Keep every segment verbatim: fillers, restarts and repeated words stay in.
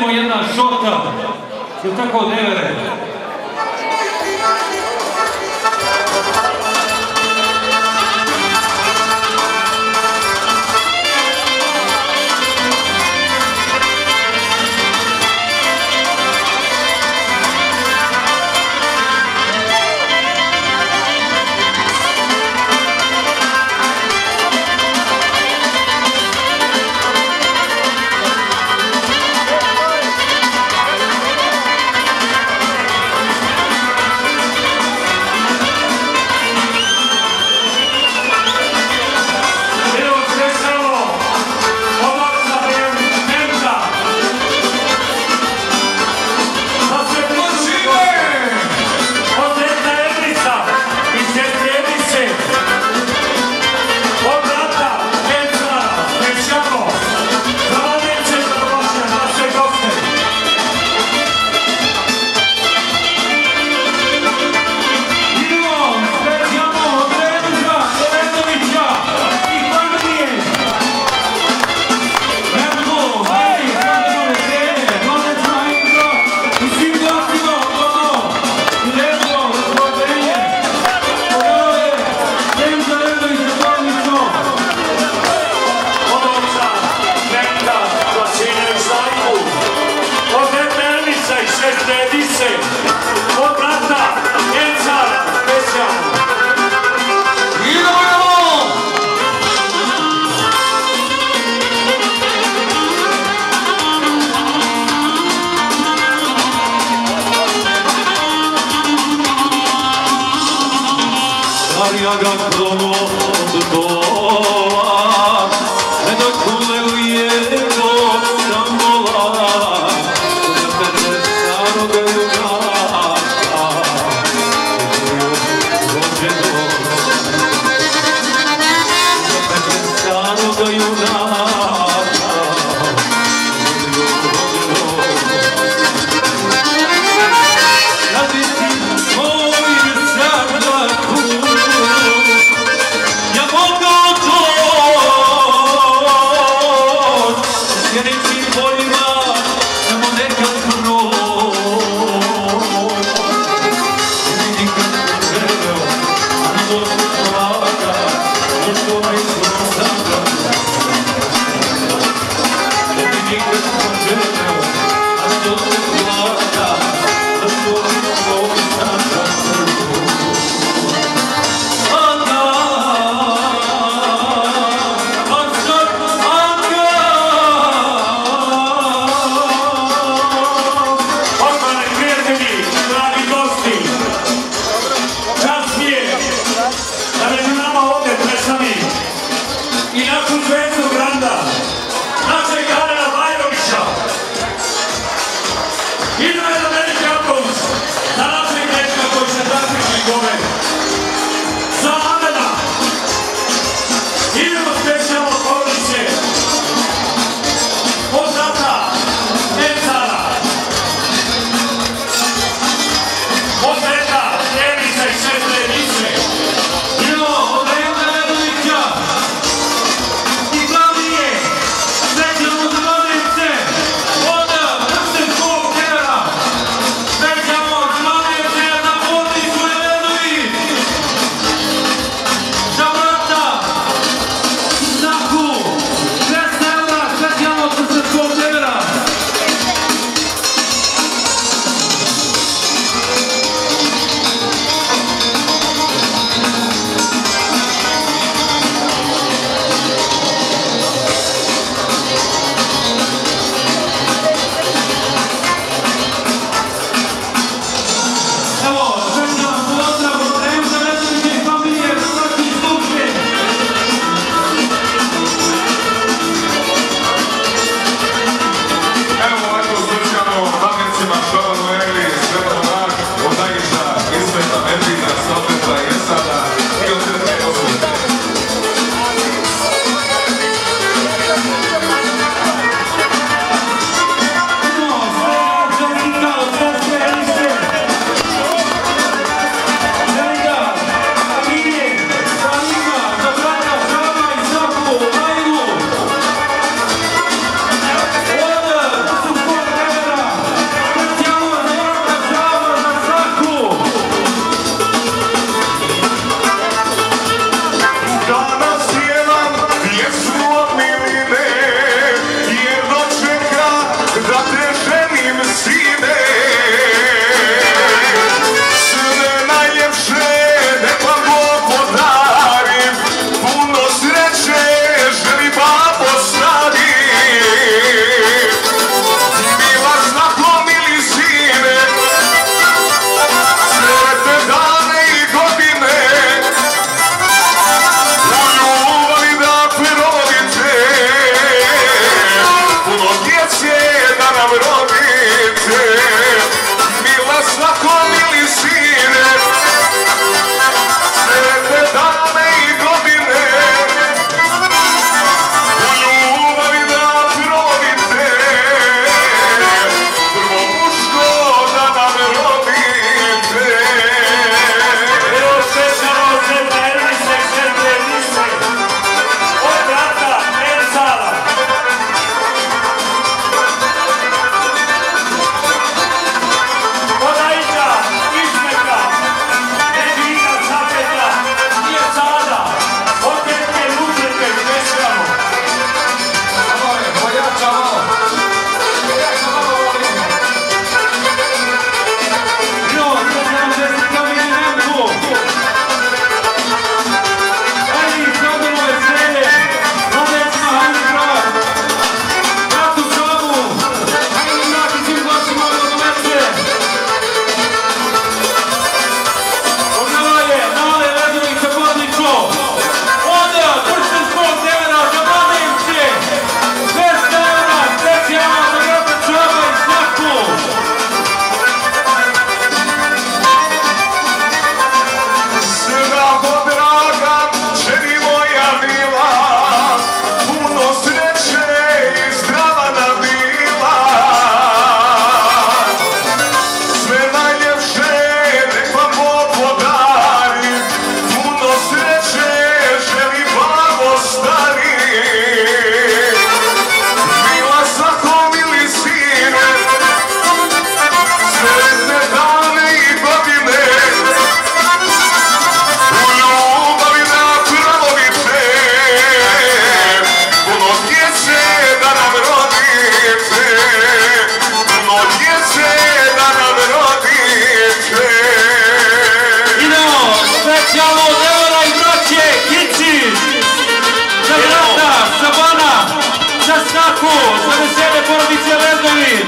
jedna šota. Ili tako devere? ruku za veselje porodice Lezović.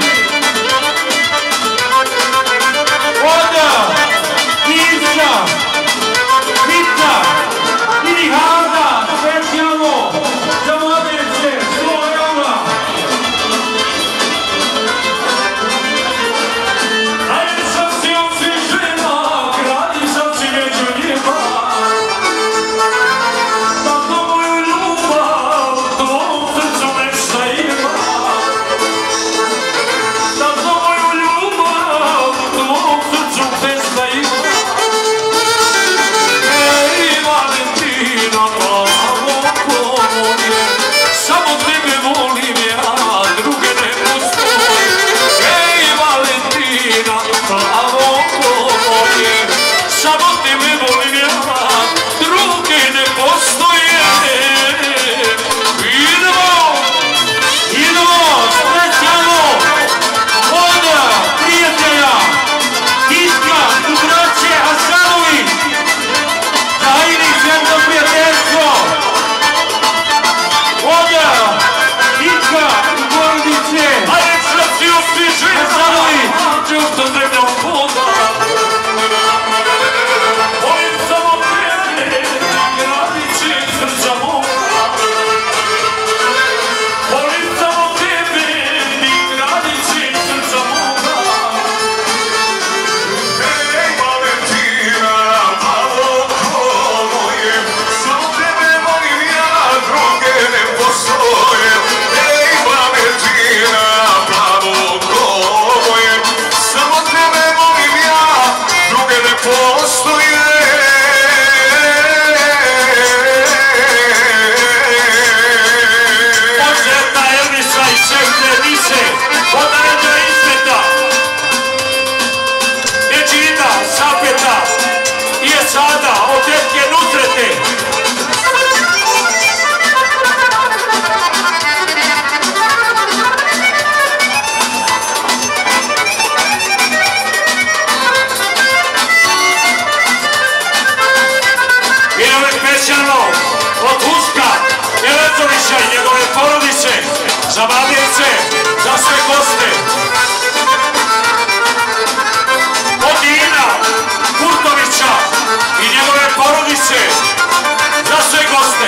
Oda, Ica, Vita i Hada, specijalno za mladence, sto eura. Ajde sam si od svih žena, gradi sam si među njima. Tako moju ljubav, tvojom srcu nešta ima. Tako moju ljubav, tvojom srcu nešta ima. Ej, Valentina, plavo komoje, samo tebe volim ja, druge ne postoje. Ej, Valentina, plavo komoje, samo tebe volim ja, druge ne postoje. Idemo, idemo, specijalno, Oda, prijatelja, Titka, braće Hasanović, tajni svetno prijateljstvo. Oda, Titka, porodice, Ajde sad si osviži Hasanović. Čusto drevno voda Volim samo tebe Gradići srca moga Volim samo tebe Gradići srca moga Ej, Valentina, malo moje Samo tebe volim ja, druge ne postoje Ej, Valentina, plavo moje Samo tebe volim ja, druge ne postoje Požeta Elvisa i šefte Mise Podaređa Ismeta Neđina, Sapeta i Esada od tetke Nutrete Idemo specijalno od Huška, Elezovića i njegove porodice, za mladence, za sve goste. Od Dina Kurtovića i njegove porodice, za sve goste.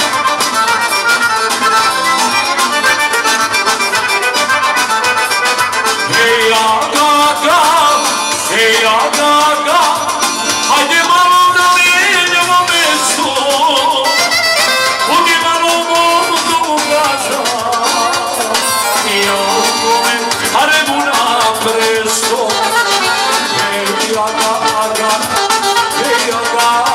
Hej, Agaga, hej, Agaga, hajde malo da mijenjamo mesto, budi malo mom drugača, i ovome haremu na presto. Hej, Agaga, hej, Agaga,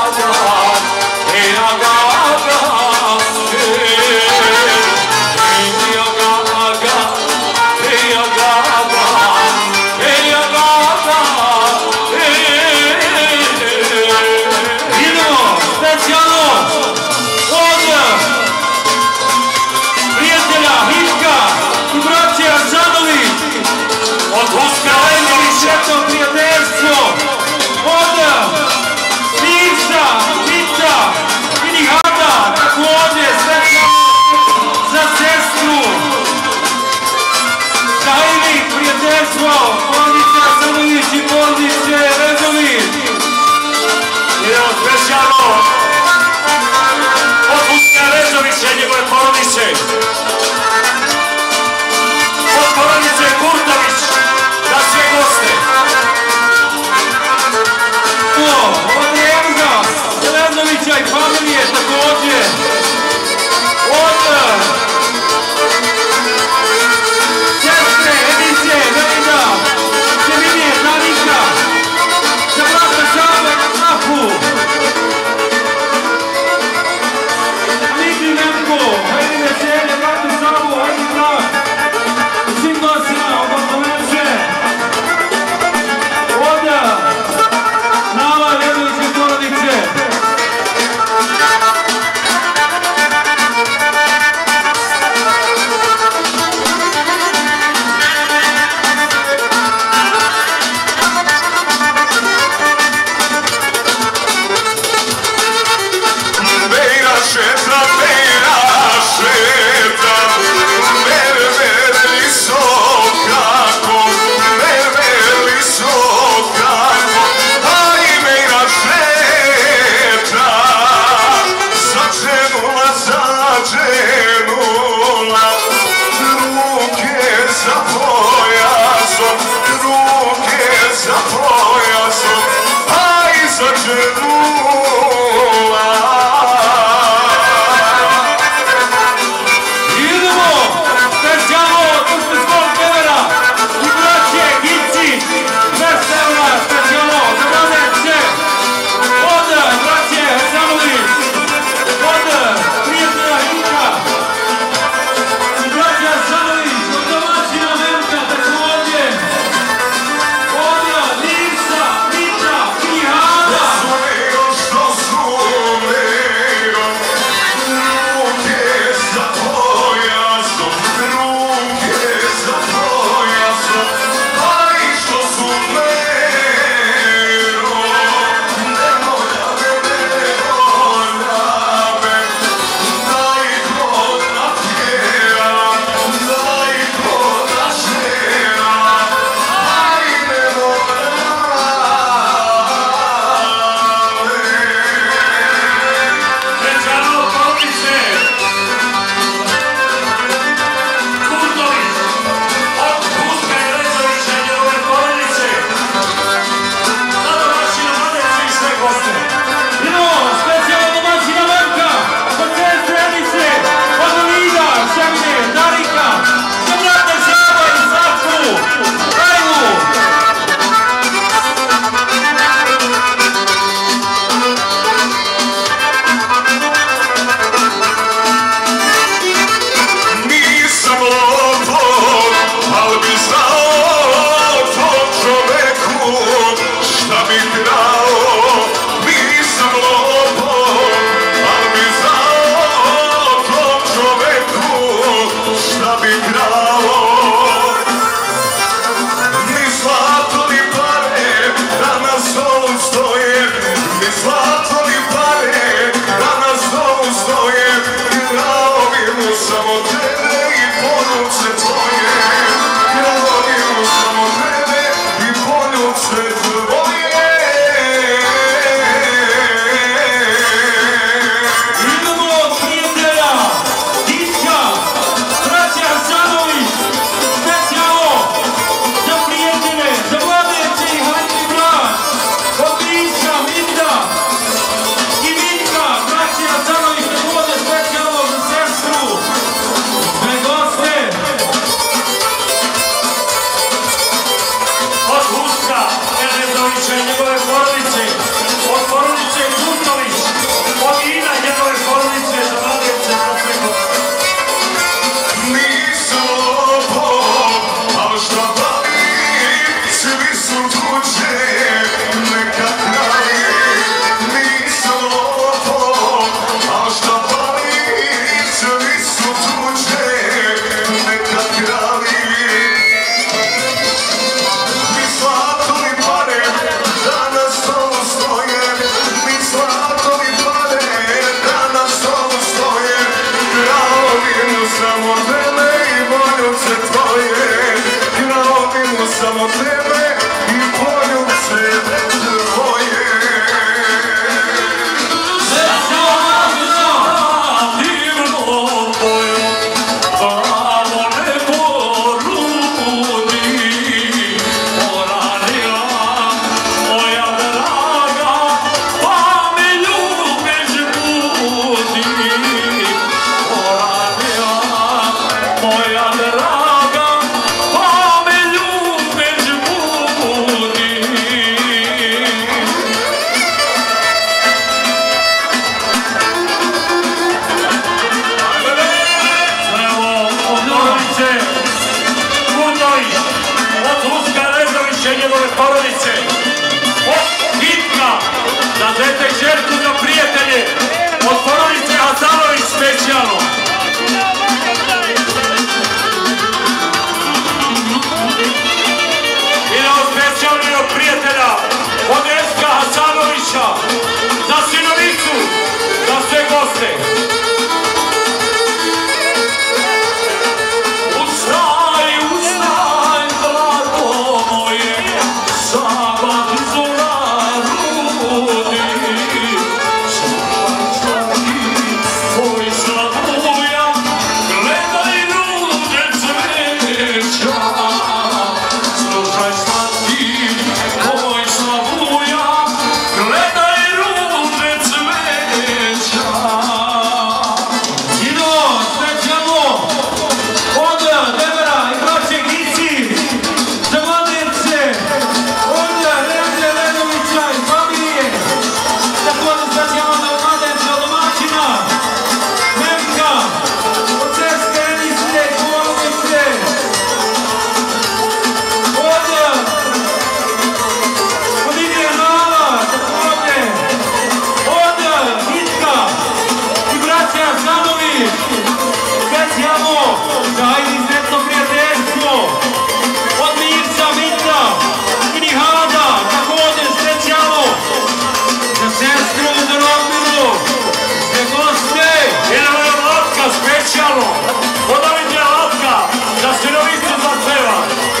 specijalno od Aviđe Latka za Sinovicu zapeva.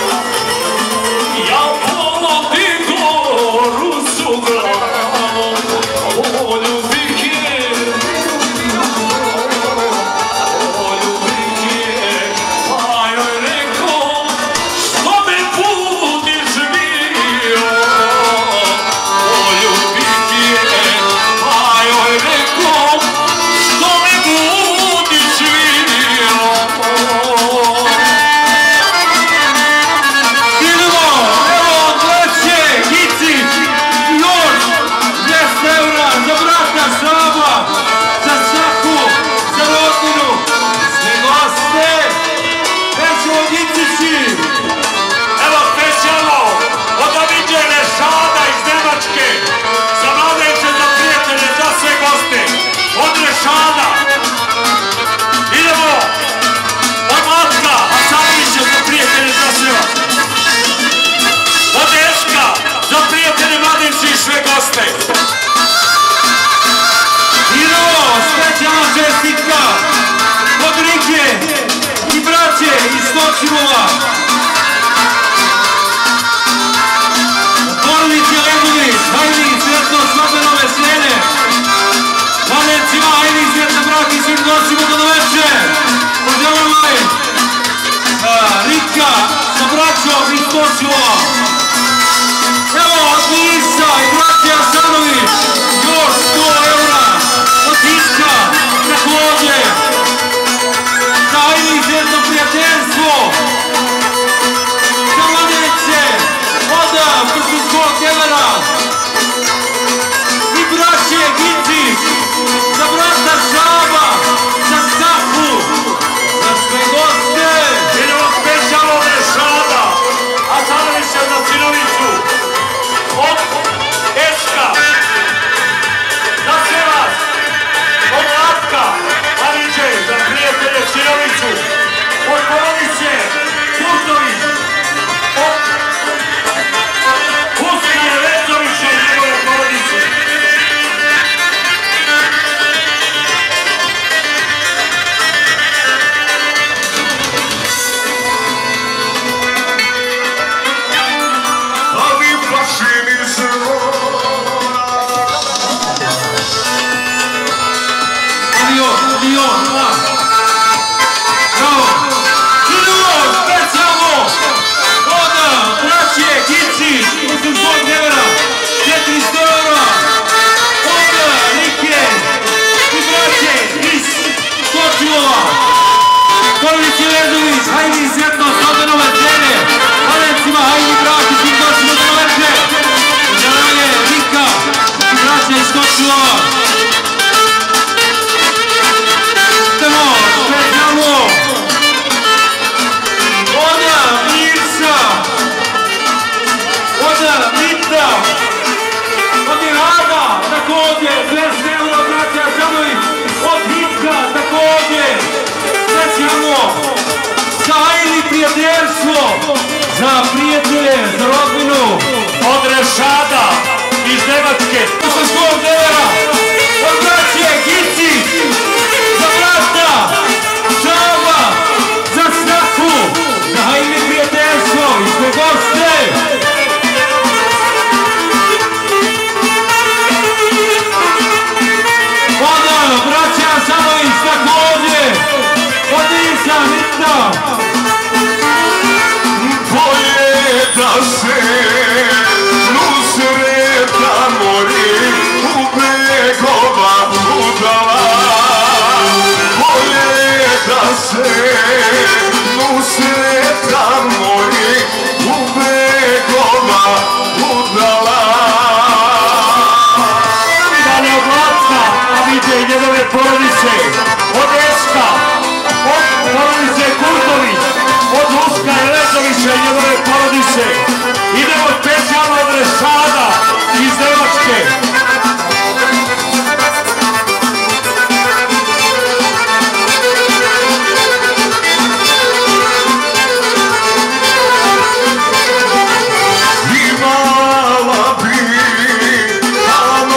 Ja polodim goru su glavom, poljubike, poljubike, pa joj rekao što me budiš bio. Poljubike, pa joj rekao što me budiš bio. Evo specijalno od Aviđe Rešada iz Nemačke za mladence, za prijatelje, za sve goste. Od Rešada idemo od Latka Hasanovića za prijatelje, za sve vas. Od Eška za prijatelje, mladenci i sve goste. Idemo, specijalna čestitka od Rike i braće iz Točimova. Porodice Ledović, hajde i sretno Slavenove Sljene. Mladencima, hajde i sretno brak i svim gostima do doveče. Poželamo je Rika sa braćom iz Točimova. Evo, od Nisa i braće Asanović, još sto eura. Od Iska, također. Za hajde i sretno prijateljstvo. Za mladence, od Kršinskog Kelera. I braće Gici, za brata Šaba, za Stahu, za sve goste. Idemo specijalno od Rešada Hasanovića za Sinovicu. Od Eška za sve vas. Od Latka Aviđe za prijatelje Sinovicu. Od porodice Kurtović. Od Huska Jevezovića i njegove porodice. a vi plašili zlo. Avion, avion, dva. Bravo. Idemo, specijalno od braće Gici, osamsto evra, četiristo eura. Od Rike i braće iz Točilova. Porodice Ledović, hajde i sretno Slavenove Sljene. Mladencima, hajde brak i svim gostima do doveče. Poželanje Rika i braće iz Točilova. Idemo, specijalno od Mirsa, od Mita, od Irada, također, dvesta eura braća Asanović, od Hitka, također, specijalno za hajde i prijateljstvo, za prijatelje, za rodbinu, Od Rešada iz Nemačke. osamsto evra, od braće Gici, za brata Šaba, za Stahu, za hajde i prijateljstvo i sve goste. Od braća Asanović, također, od Nisa, Mita. Bolje da se nusreta mori u begova udala. Bolje da se nusreta mori u begova udala. Dalje od Latka Aviđe i njegove porodice. Od Eška, od porodice Kurtović, od Huska Jevezovića i njegove porodice. Idemo specijalno od Rešada iz Nemačke.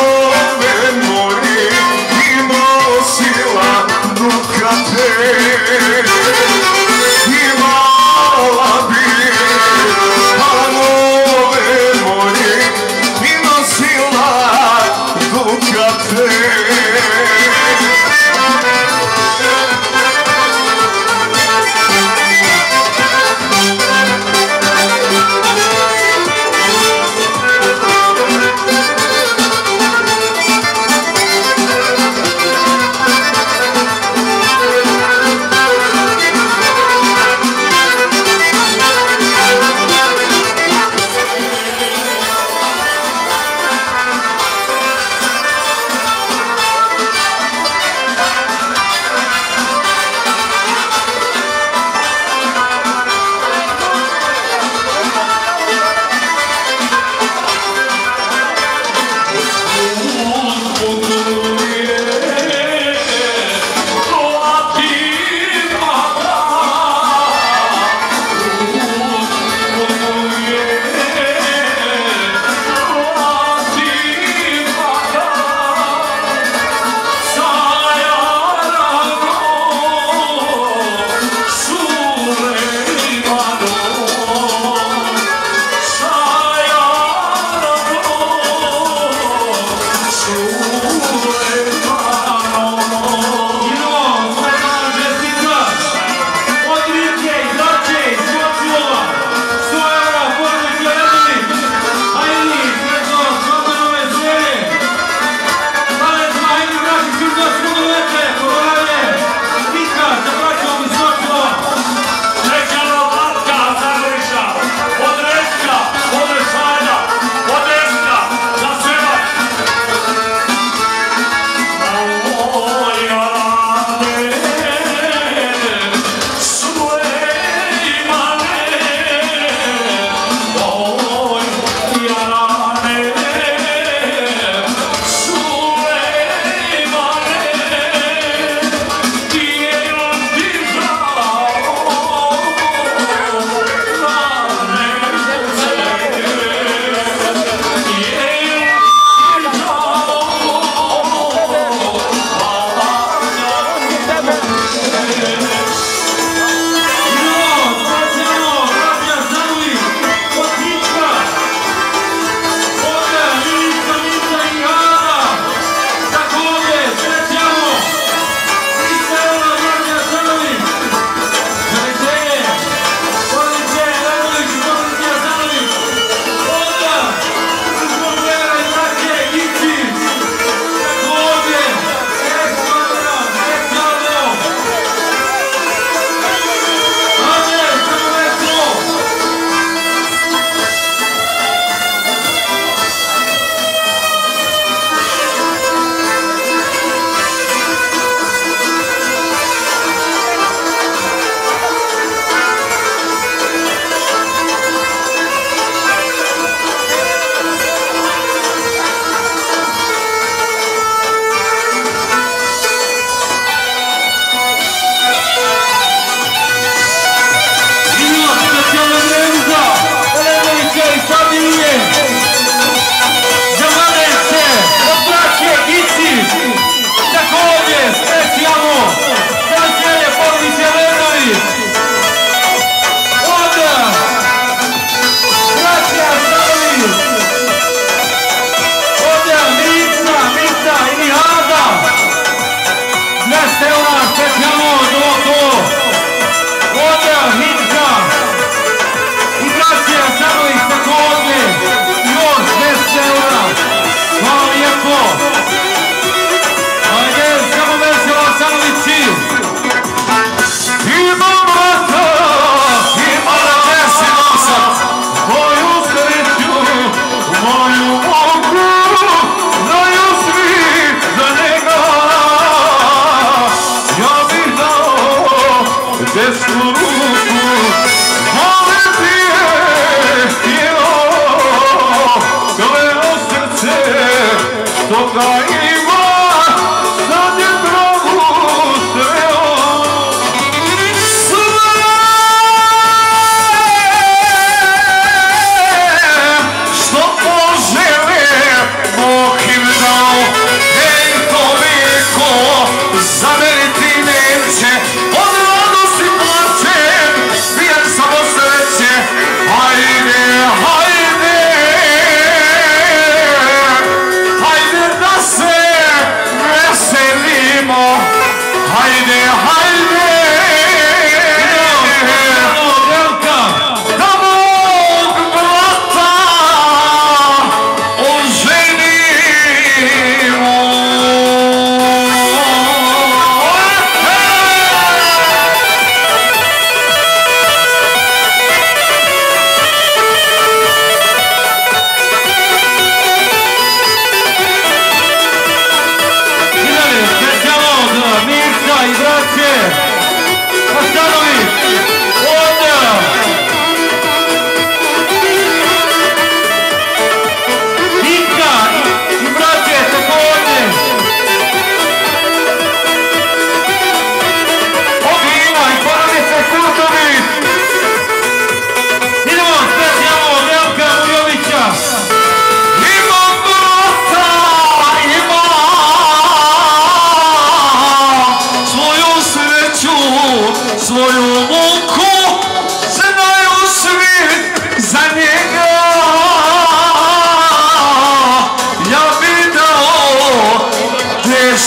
Imala bi, a nove mori, i nosila duhate. imala bi panove moje i nosila dukate.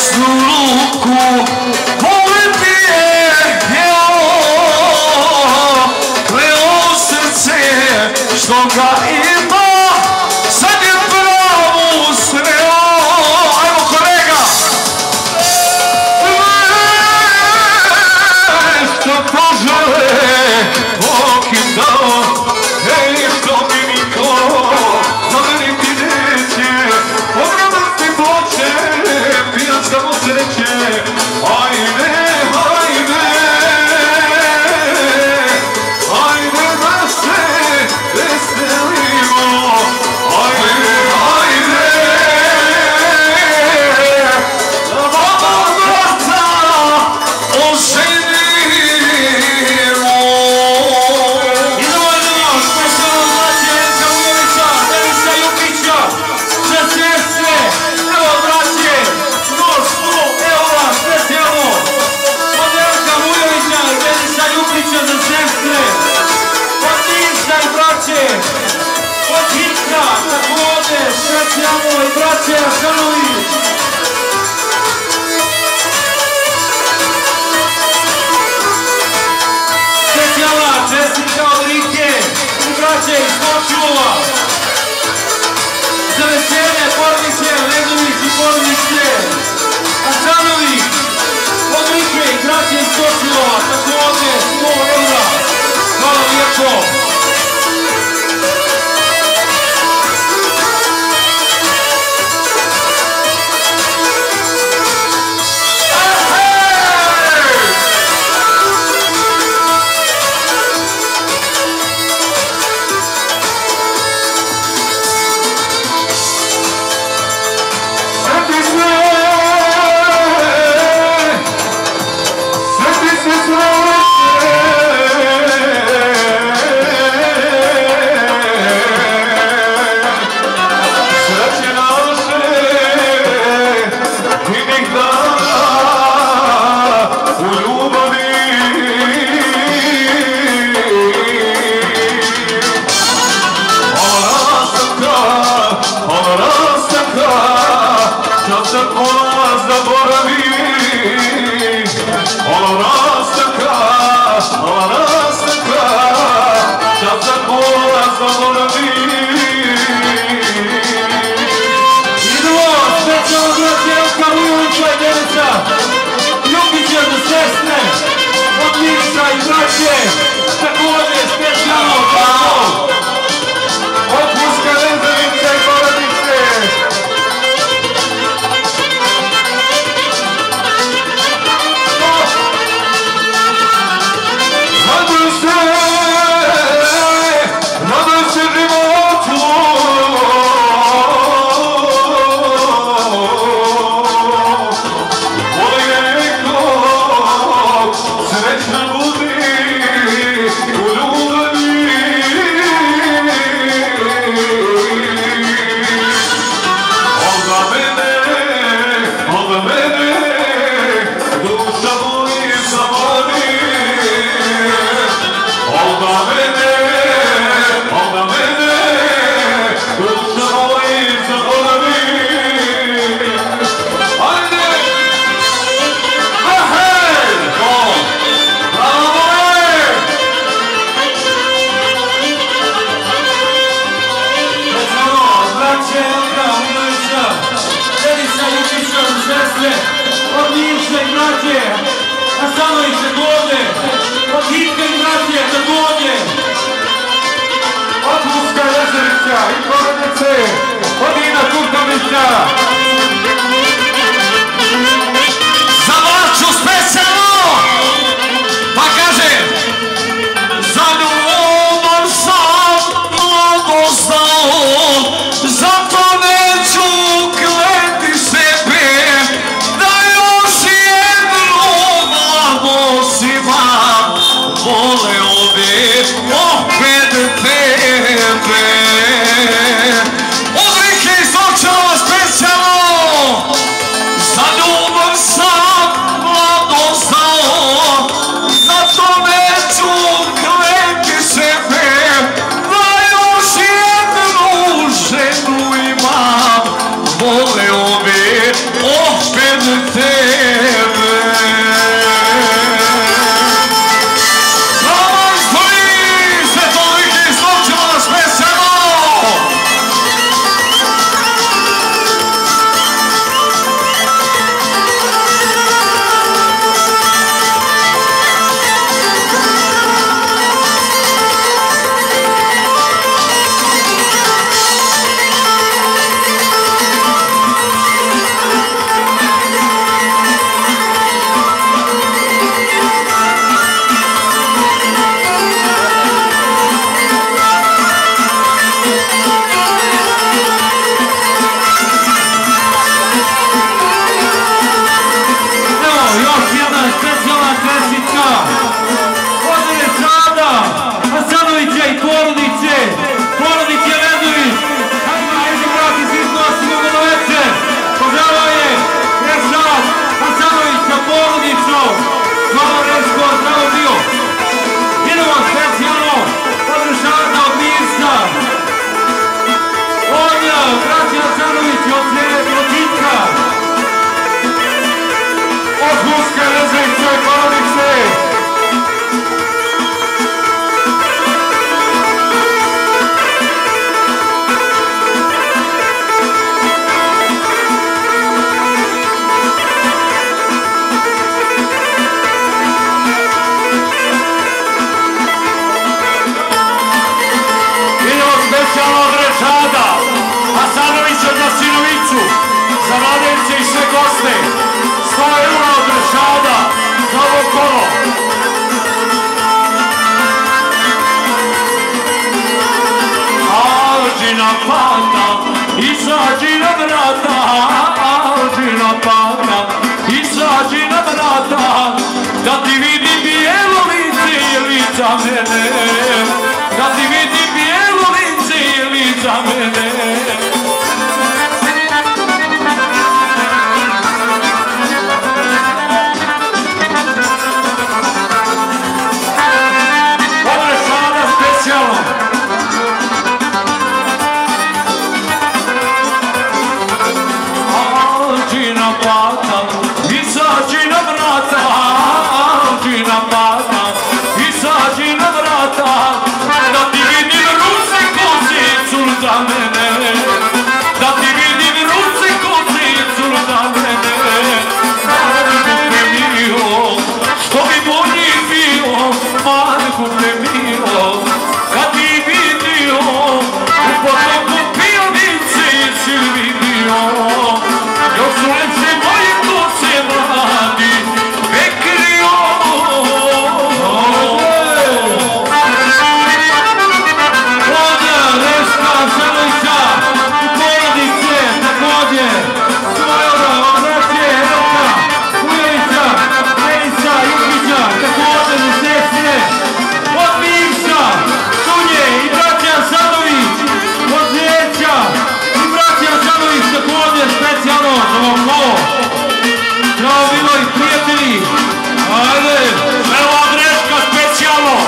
desnu ruku volim ti je kleo srce što ga ima sad je pravo sreo. Ajmo kolega! Nešto požele Bog im dao, ej što mi niko zameriti neće, obradati ploče, pijanska mu sreće, ajde, ajde, ajde da se veselimo, ajde, ajde, da vama vrata oženimo. Idemo, idemo, specijalno braće Enka Ujovića, Denisa Jukića, za sestre, evo braće, još sto eura specijalno, od Enka Ujovića i Denisa Jukića za sestre, od Nisa i braće, od Hitka, također, specijalno i braće Asanović. Specijalna čestitka od Rike i braće iz Kočulova. Za veselje porodice Legović i porodice Asanović od Rike i braće iz Kočulova. Također sto eura. Hvala lijepo. Također specijalno tako od Puška Nezavica i porodice. Raduj se, raduj se životu, voli nekog, srećna budi u ljubavi. Onda mene, onda mene, duša boli zavoli. Onda mene, onda mene, duša boli zavoli. Ajde! Ahej! Bravo moje! Specijalno, braće Enka Ujovića, Denisa Jukića za sestre, od Nivše i braće Asanović također, od Hitka i braće također, Od Puška Nezavica i porodice, od Ina Kurtovića. Za Marču specijalno! Pa kaže, za ljubav sam mnogo znao, zato neću kleti sebe, da još jednu mladost imam, voleo bi opet tebe. Od Rike iz Kočulova specijalno! mene, da ti vidim bijelo lice ili za mene. Ovo je sada specijalno. Alđi na plata, izađi na vrata, alđi na plata, izađi na vrata, da ti vidim ruce kozicu za mene, da ti vidim ruce kozicu za mene, Marko mio, što bi bolji bio, Marko mio, kad bi vidio, u potoku pijanice si vidio, još su lepše moje kose mladi, vekrio. Ovdje, Reška, Šanovića, porodice, također, Svojora, Obraće, Roka, Ujevića, Denica, Jukića, također i sestre, od Mimša, Sunje i braća Asanović, od Zjeća i braća Asanović, također specijalno za ovo. Ćao, bilo i prijatelji, ajde, Evo Andreška specijalno.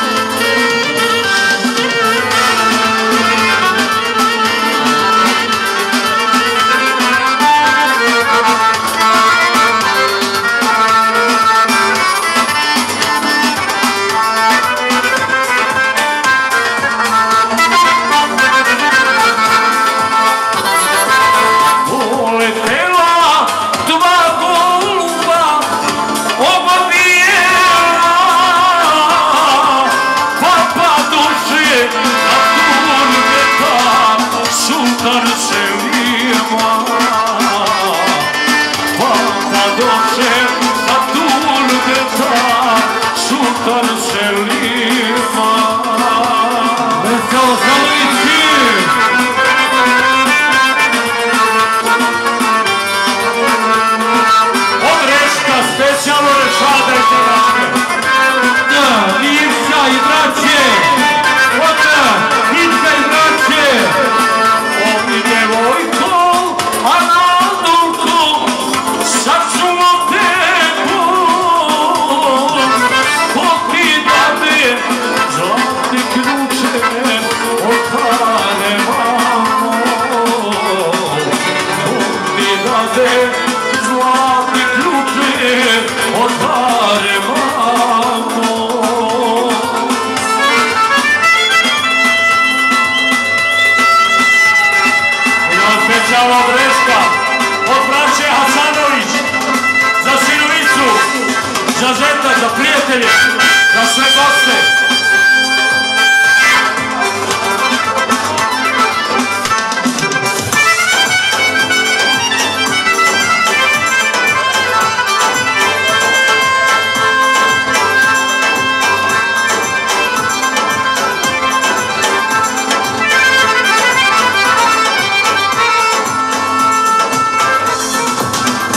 Uletela dva goluba, oba bijela, papa duše na turbeta, sultan Selima. Papa duše na turbeta, sultan Selima. Veselo Sanovići! Andreška specijalno Rešada i Tanaške. Da, Mimša i braće! Oda, Hitka i braće! Ovi devojko, a na duku sačuva tebu, popij dade zlatne ključe od tane mamo. Popij dade zlatne ključe od tane mamo. Idemo specijalno Andreška od braće Hasanović, za sinovicu, za zeta, za prijatelje, za sve goste.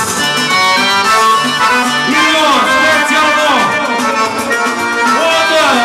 Bilo, specijalno! Oda,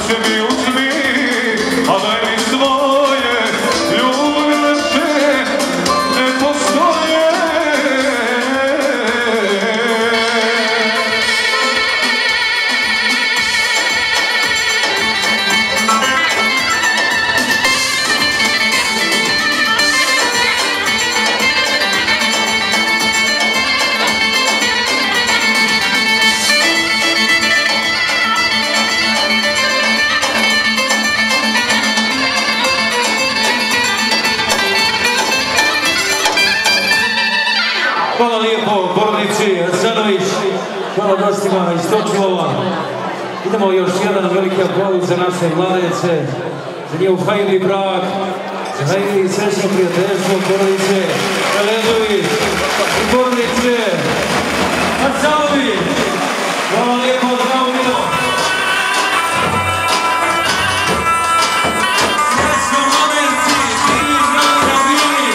sebi uzmi, a daj mi svoje, ljubile te ne postoje. Hvala lijepo porodici Asanović, hvala gostima iz Točlova. Idemo još jedan veliki aplauz za naše mladece, za njihov hajni brak, za hajni i srećno prijateljstvo porodice Elezović i porodice Asanović. Hvala lijepo, zdravo bilo. Srećno mladenci, bili zdravo da bili.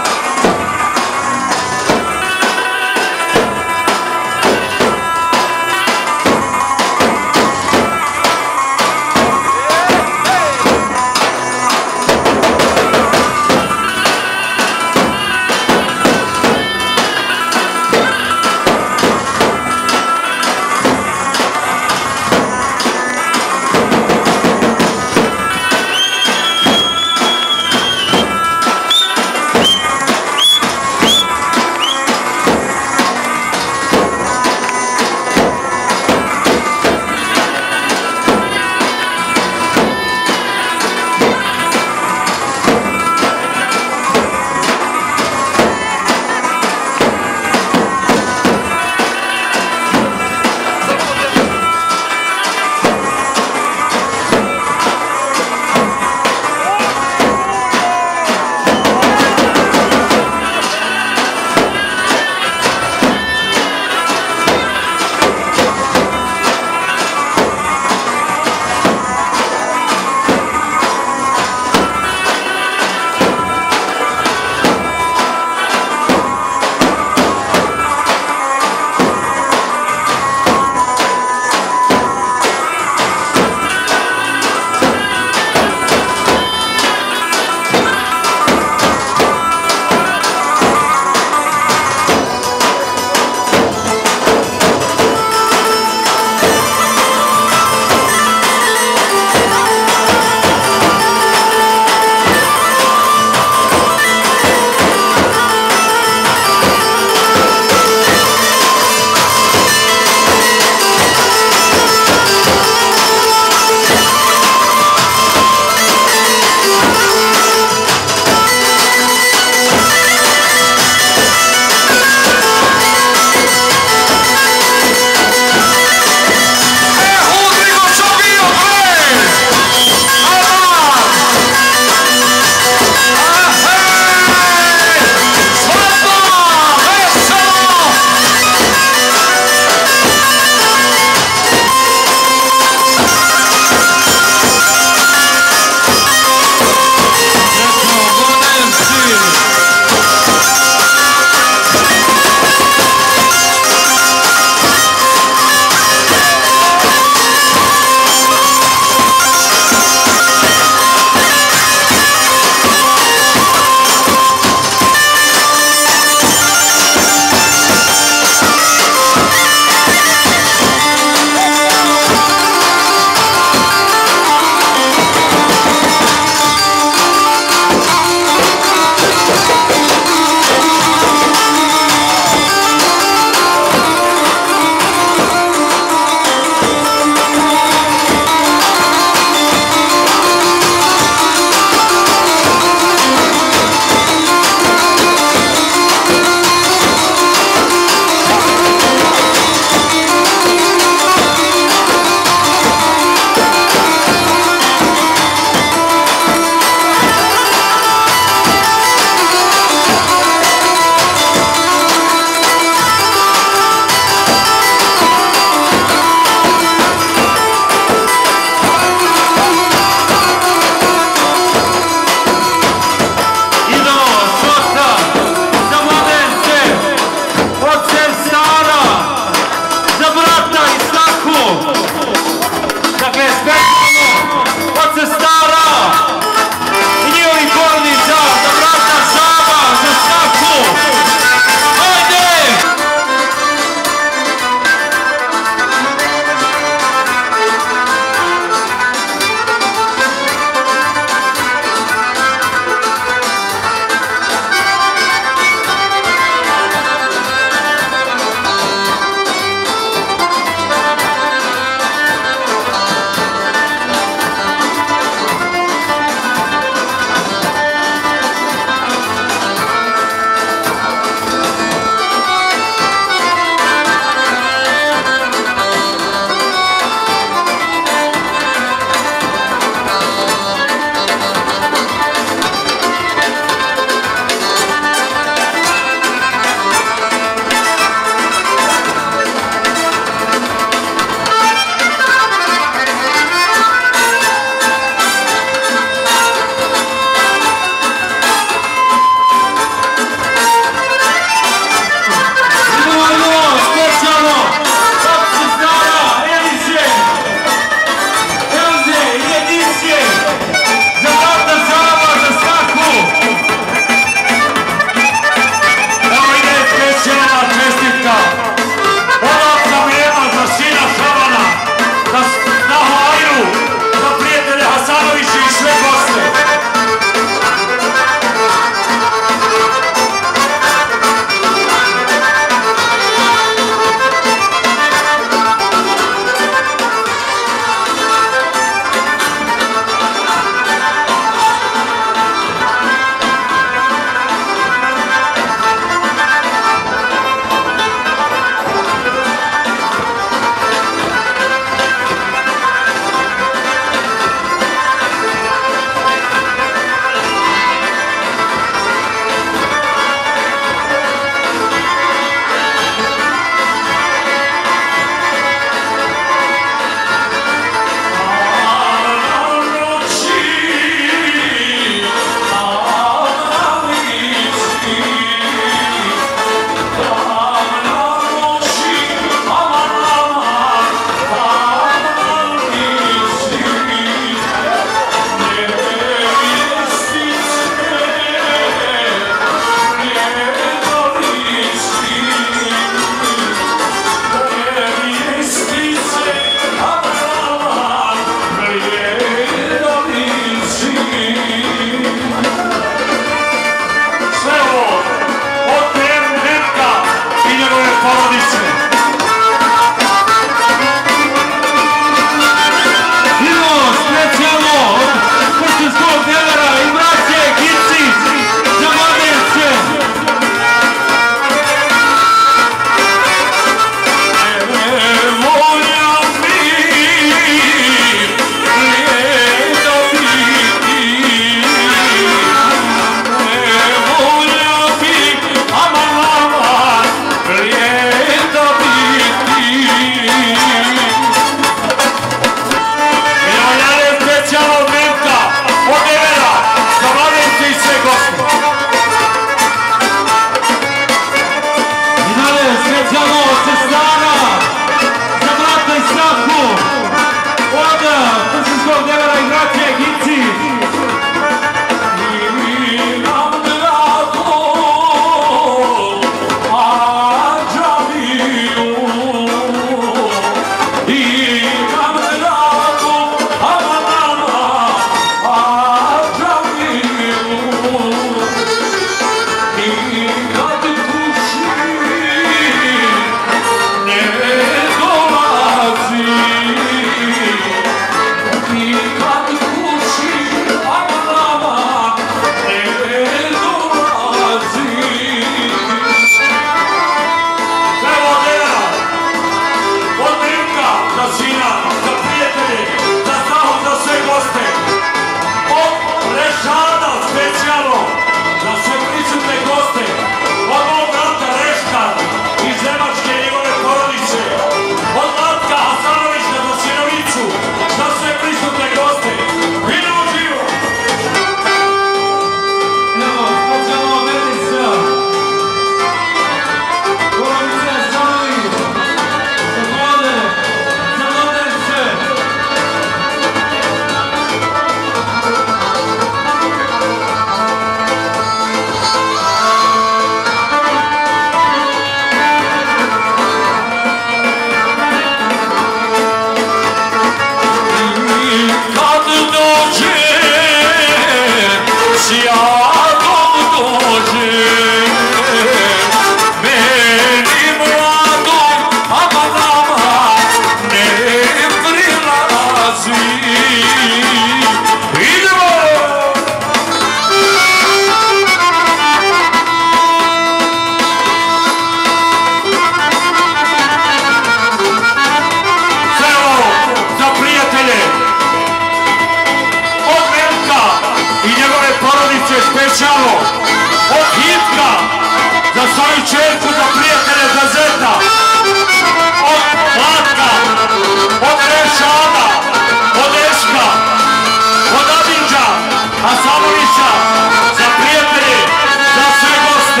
specijalno od Hitka za svoju čerku, za prijatelje, za Zeta, od Vlatka, od Rešada, od Eška, od Abidža, Hasanovića, za prijatelje, za sve goste.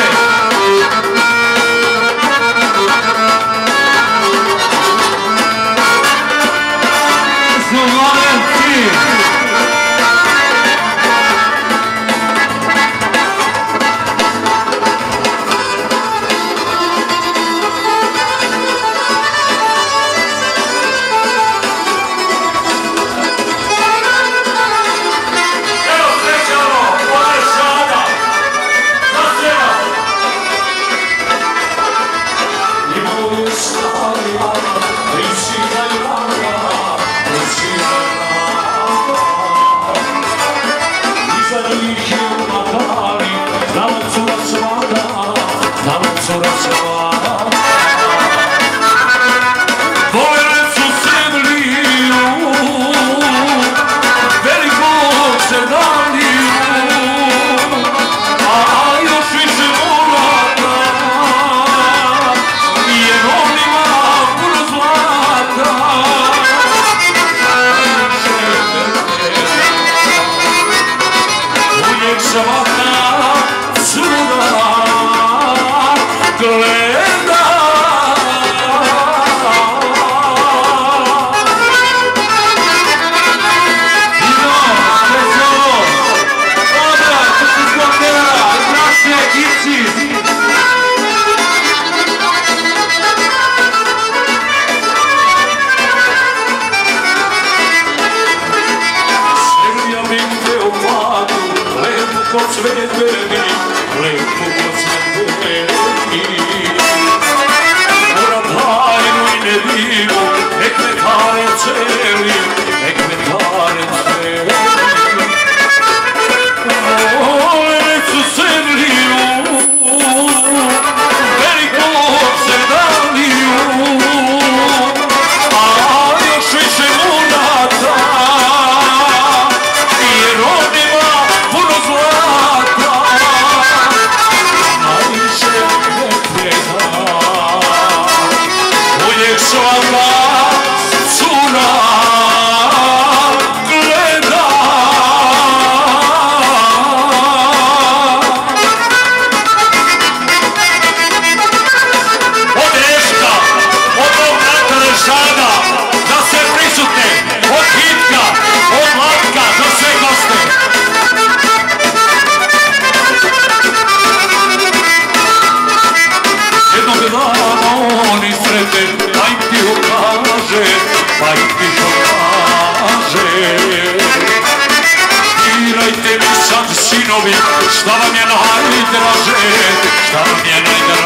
Šta vam je najdraže, šta vam je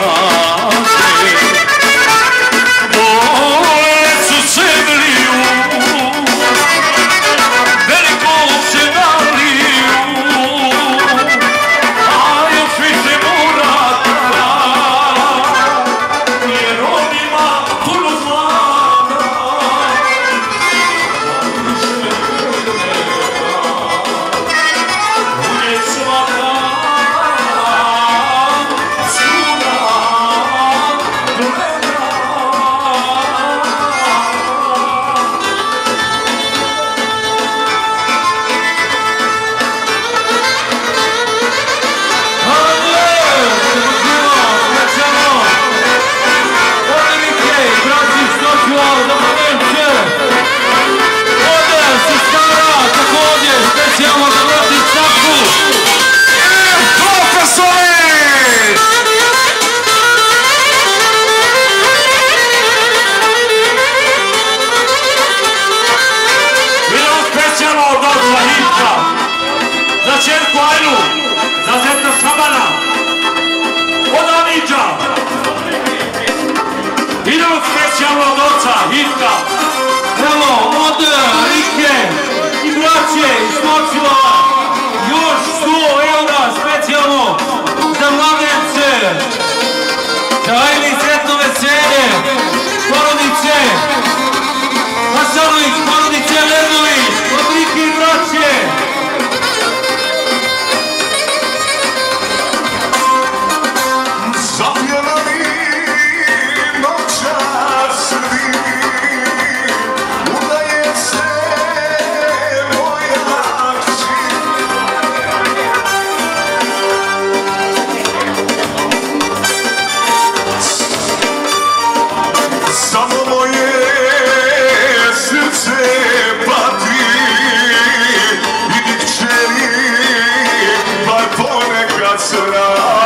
najdraže? Bolecu Sevliju, veliko se naliju, a još više morata, jer on ima puno zlata. Uvijek svaka za čerku Ajnu, za Zeta Šabana, od Amidža. Idemo specijalno od oca, Hitka. Evo, od Rike i braće iz Mocilova, još sto eura specijalno za mladence, za Ajni sretno veselje, porodice, Hasanović, porodice Lernović, od Rike i braće. noćas vrati.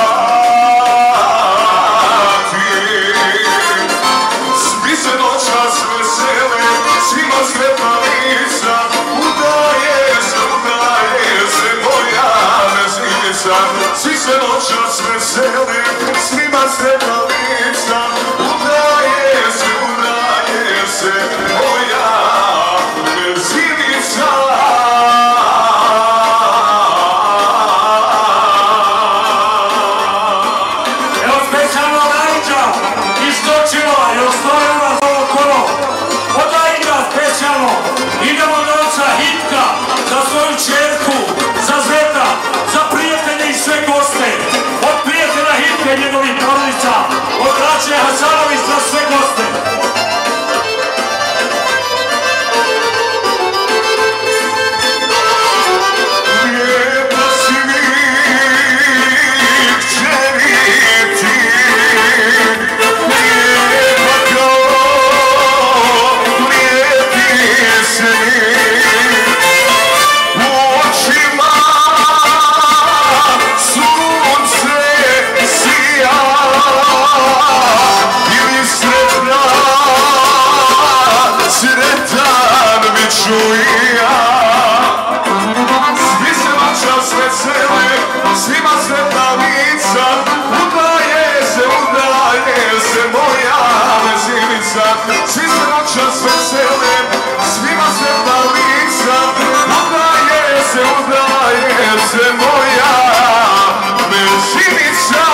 Svi se noćas vesele, svima sretna lica, udaje se, udaje se moja veznica. Svi se noćas vesele, svima sretna lica, udaje se, udaje se moja veznica. Evo specijalno Najića iz Točilova, još sto eura za ovo kolo. Od Najića specijalno idemo novca Hitka za svoju čerku, za Zeta, za prijatelje i sve goste. Od prijatelja Hitke i njegovih porodica, od braće Hasanović za sve goste. Lijepa si mi kćeri ti, lijepa kao lijepi sni. U očima sunce sija, ili sretna, sretan biću i ja. Svi se noćas vesele, svima sretna lica, udaje se, udaje se moja veznica. Svi se noćas vesele, svima sretna lica, udaje se, udaje se moja veznica.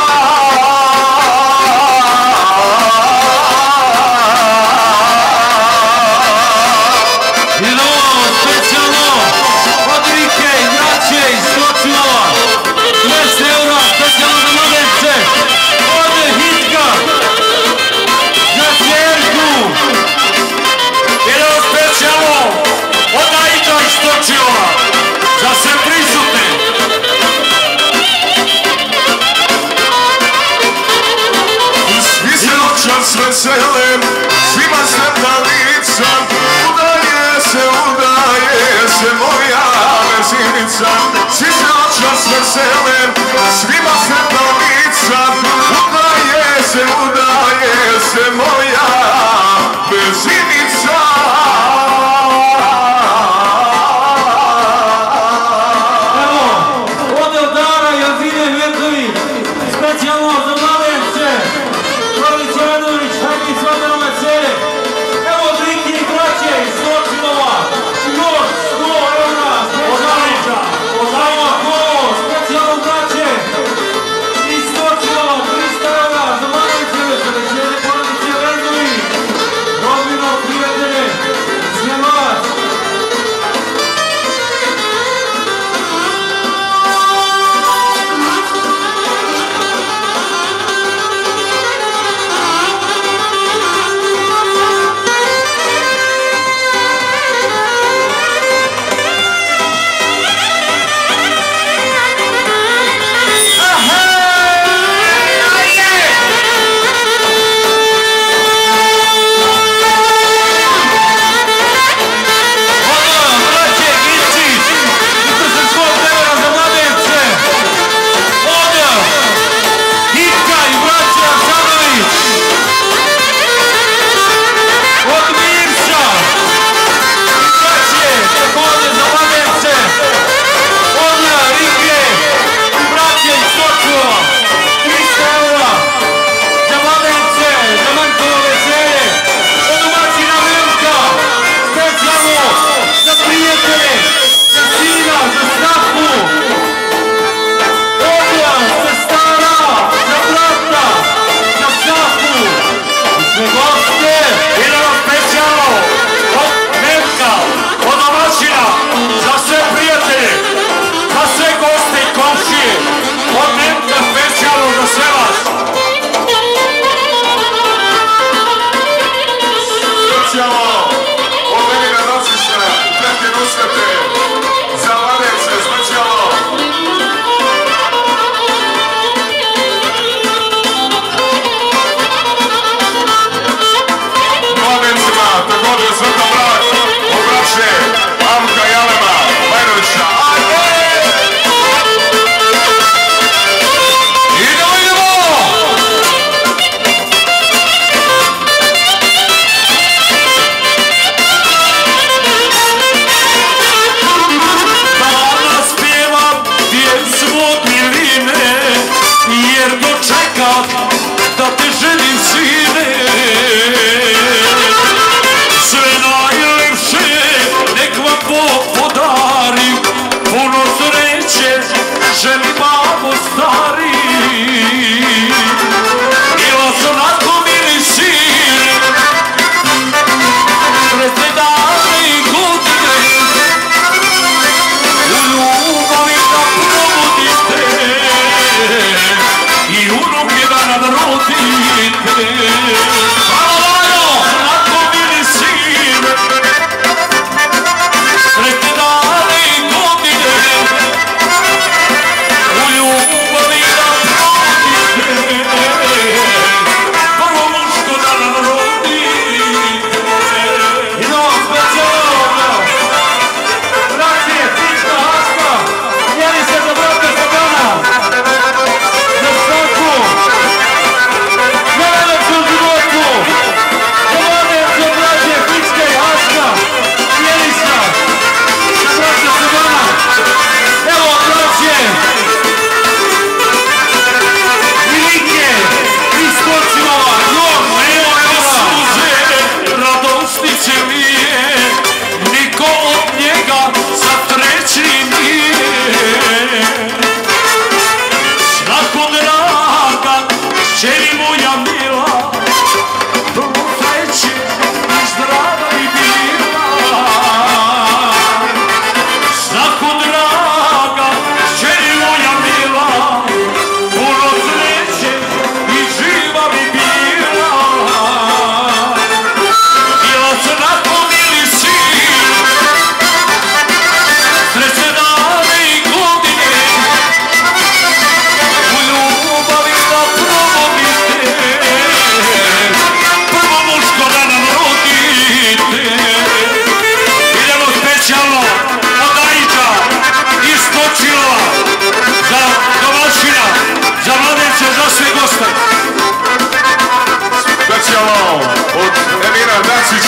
Idemo specijalno od Rike i braće iz Točilova. dvjesto eura specijalno za mladence. Od Hitka za čerku. Idemo specijalno od Najića iz Točilova za sve prisutne. Svi se noćas vesele, svima sretna lica, udaje se, udaje se moja veznica. Svi se noćas vesele, svima sretna lica, udaje se, udaje se moja veznica. Evo, ode od Dara i Alzine Hvertovi, specijalno za mladence, Rodić Radović, Hajki Svatanove cere. Evo od Riki i braće iz Točilova, još sto eura, Od Najića, od Samo Najića. kolo, specijalno braće iz Točilova, tristo eura za mladence, večere porodice Vendovi, rodbino, prijatelje, sve novac.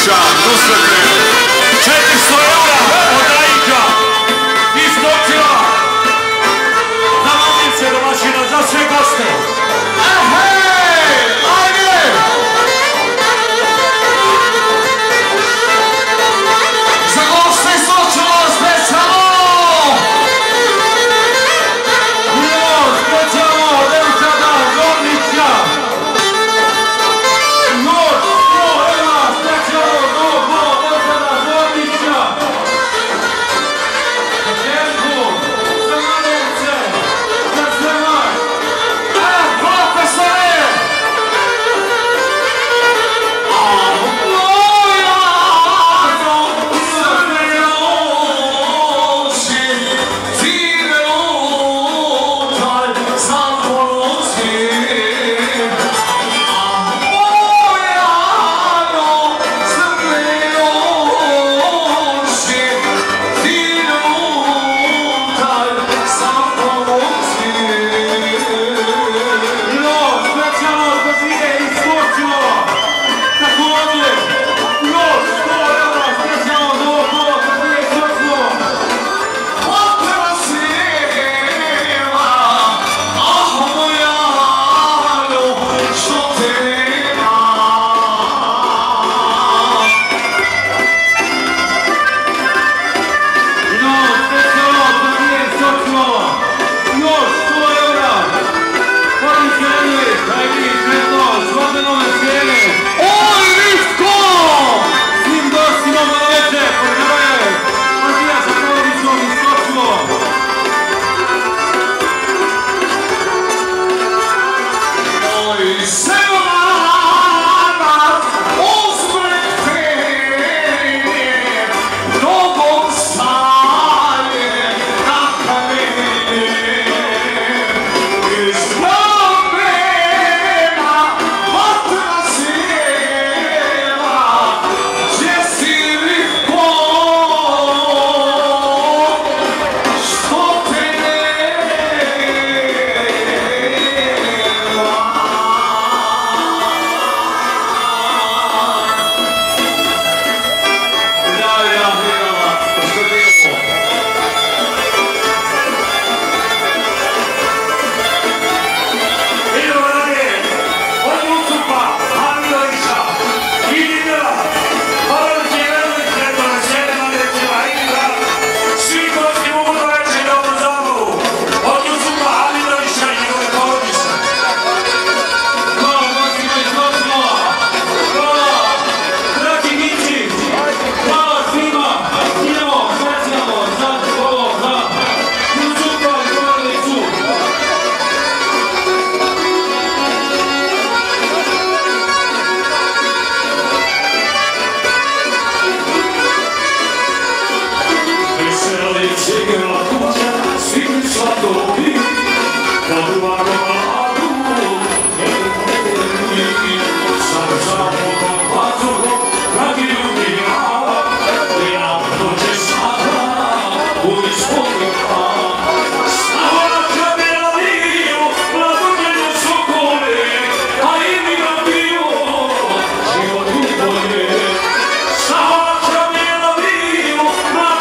Radanovića, Nusrete. četiristo eura od Ajka iz Tokila. Za mamnice domaćina, za sve goste.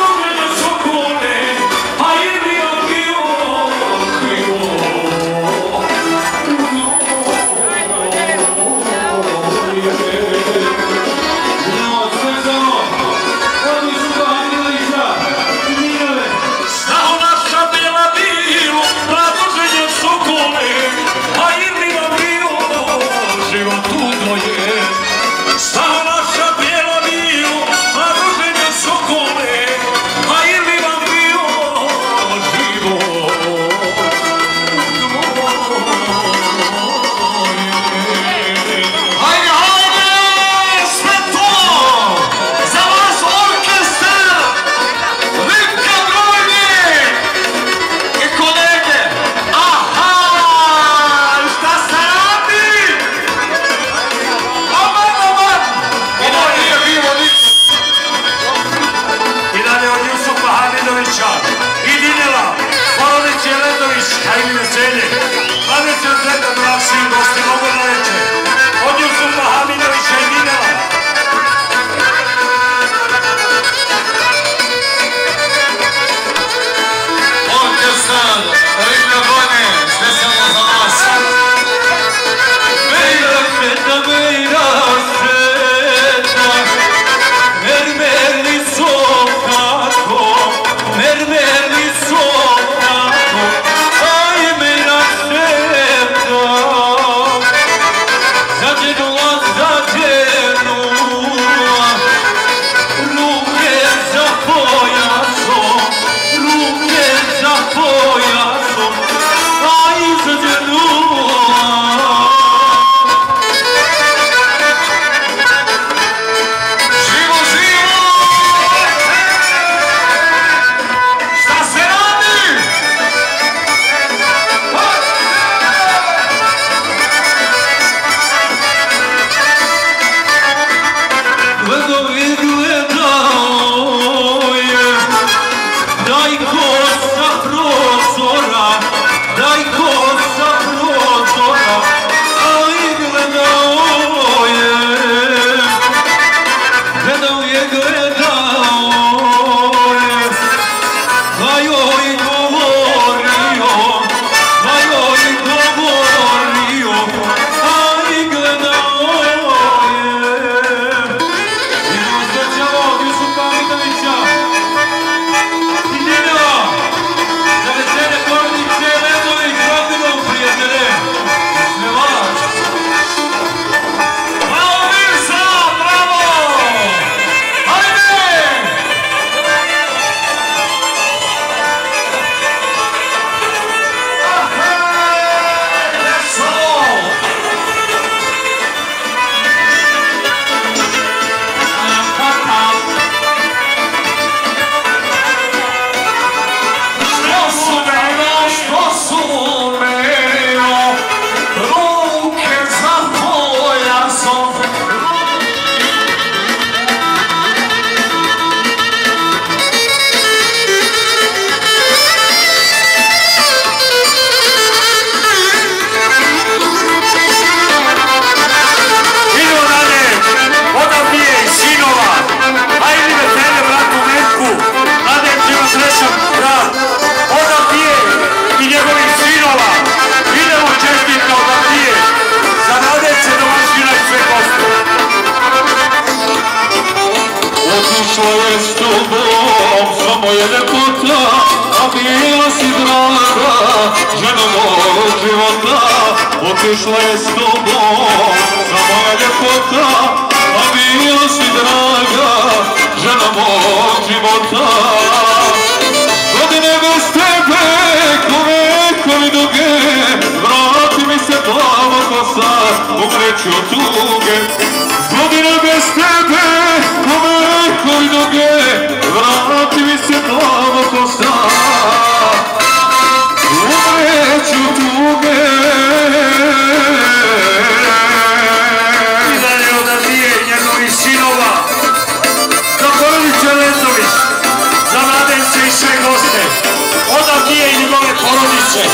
Oh Išla je s tobom za moja ljepota, a bio si draga, žena mog života. Godine bez tebe, ko vekovi duge, vrati mi se plava kosa, umreću tuge. Godine bez tebe, ko vekovi duge, vrati mi se plava kosa, umreću tuge. Odavdije i njegove porodice.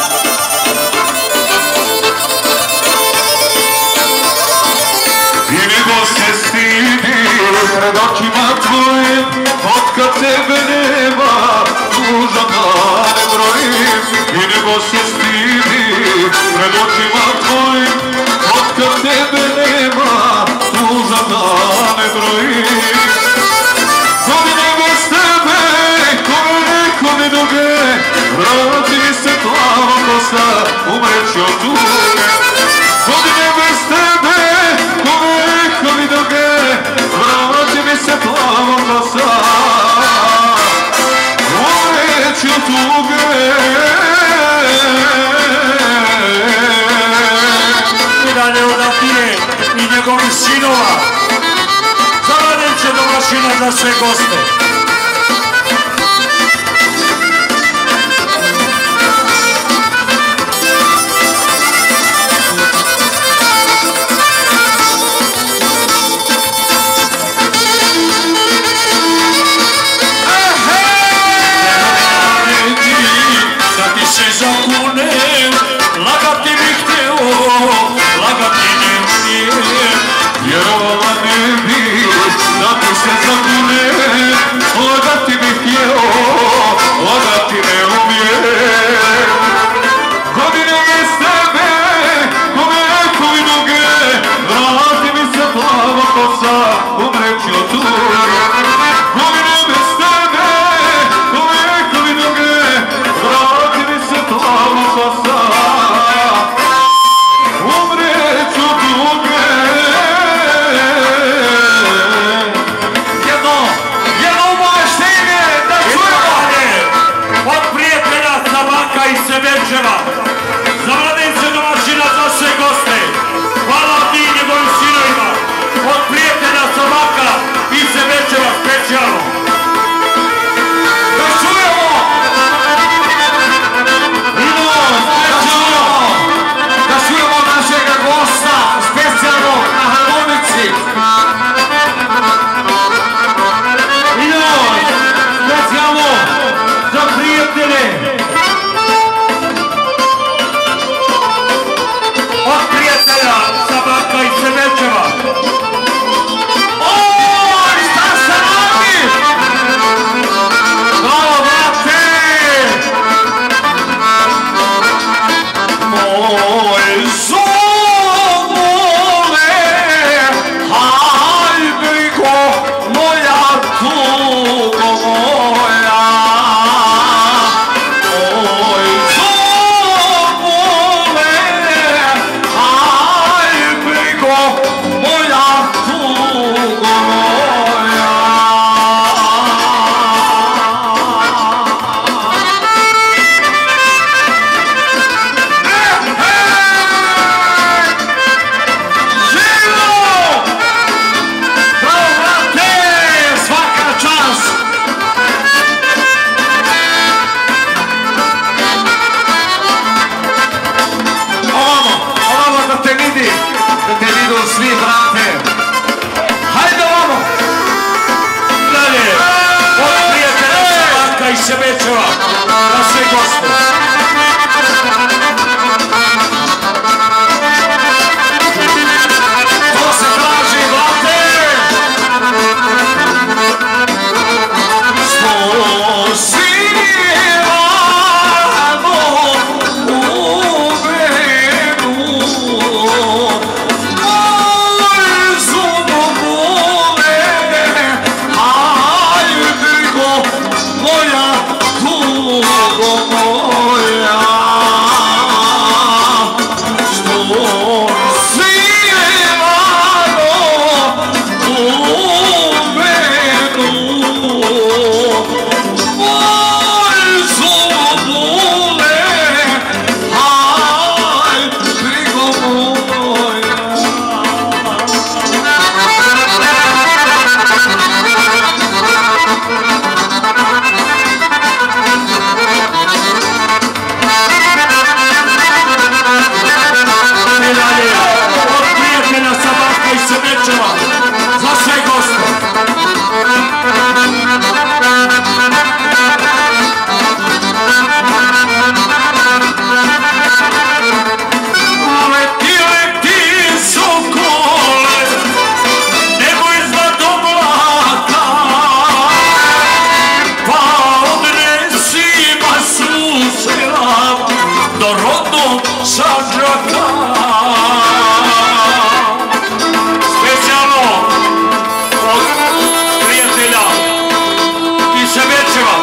I nego se stidi pred očima tvojim, otkad tebe nema, tužan da ne brojim. I nego se stidi pred očima tvojim, otkad tebe nema, tužan da ne brojim. Godine bez tebe, kome duge, vrati mi se plava kosa, umreću od tuge. Godine bez tebe, kome duge, vrati mi se plava kosa, umreću od tuge. I dalje odavdije i njegovih sinova, za Mladenče domaćina za sve goste. Vjerovala ne bi da ti se zakunem, Sandžaka. Specijalno od prijatelja iz Šebećeva.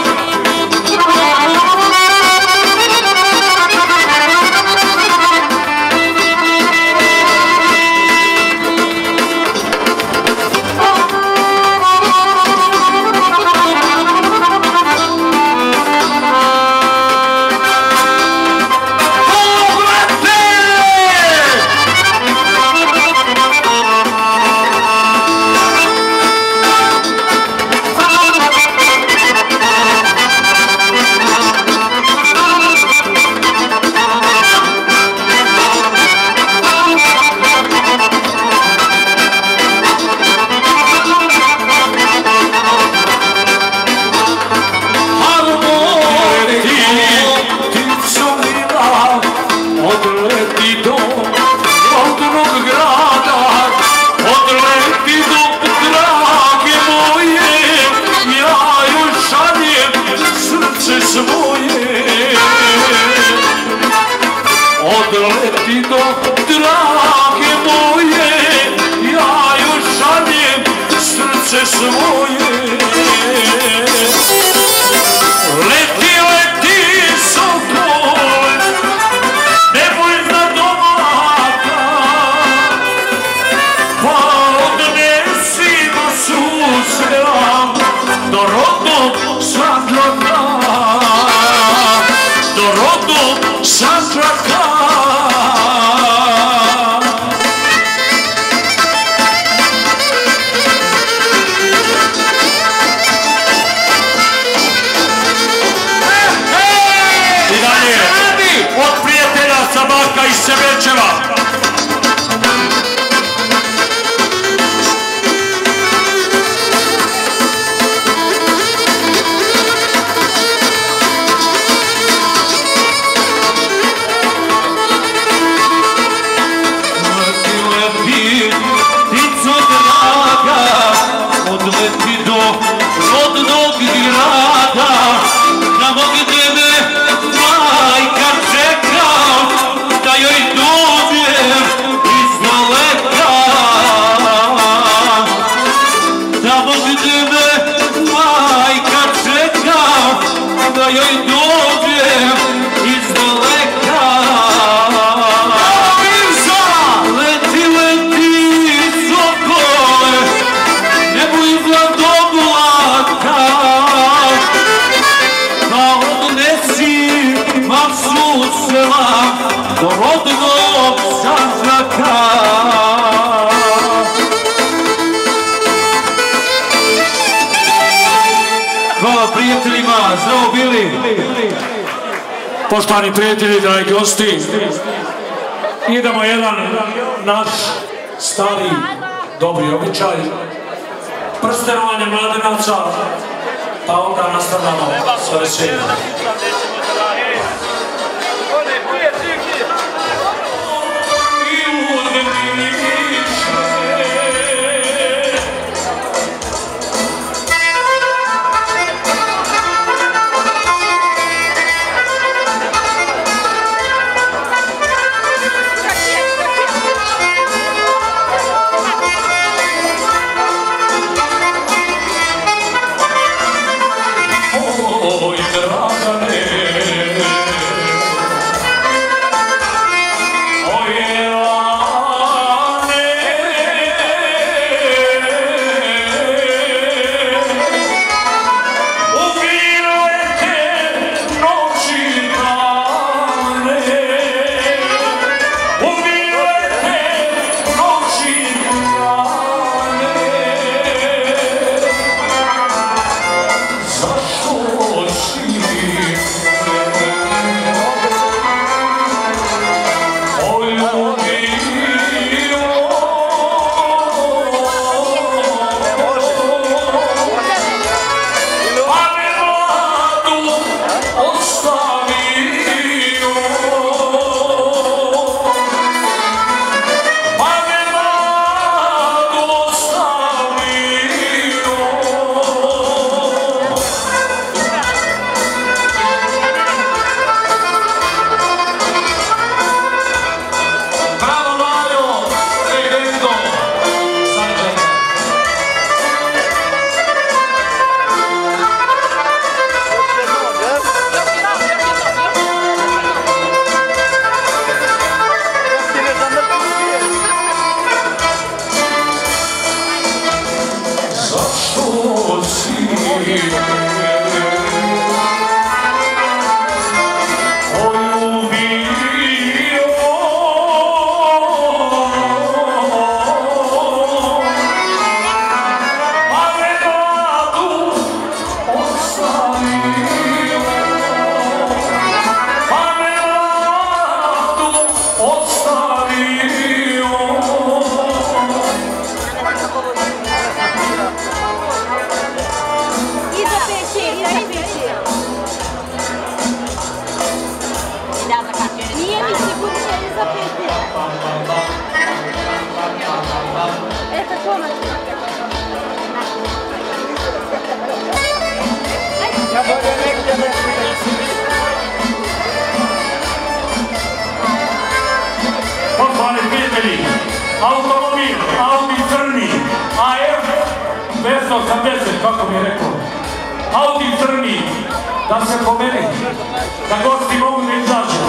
Odleti do drage moje, ja još šaljem srce svoje. Leti, leti sokol, neboj za domaka, pa odnesi na susret do rodnog Sandžaka, do rodnog Sandžaka. Sabaka iz Šebećeva. Leti, leti, ptico draga, odleti do rodnog grada, tamo gdje me majka čeka, da joj dođem izdaleka. Tamo gdje me majka čeka, da joj dođem izdaleka. Leti, leti, sokole, neboj za doblaka, pa odnesi vam susela do rodnog Sandžaka. Hvala prijateljima, zdravo bili. Poštovani prijatelji, dragi gosti, idemo jedan naš stari dobri običaj, prstenovanje mladenaca, pa onda nastavljamo sa veseljem. Oj, Dragane, poštovani prijatelji, automobil Audi crni A F dvesta osamdeset, kako mi je rekao, Audi crni, da se pomeni, da gosti mogu da izađu.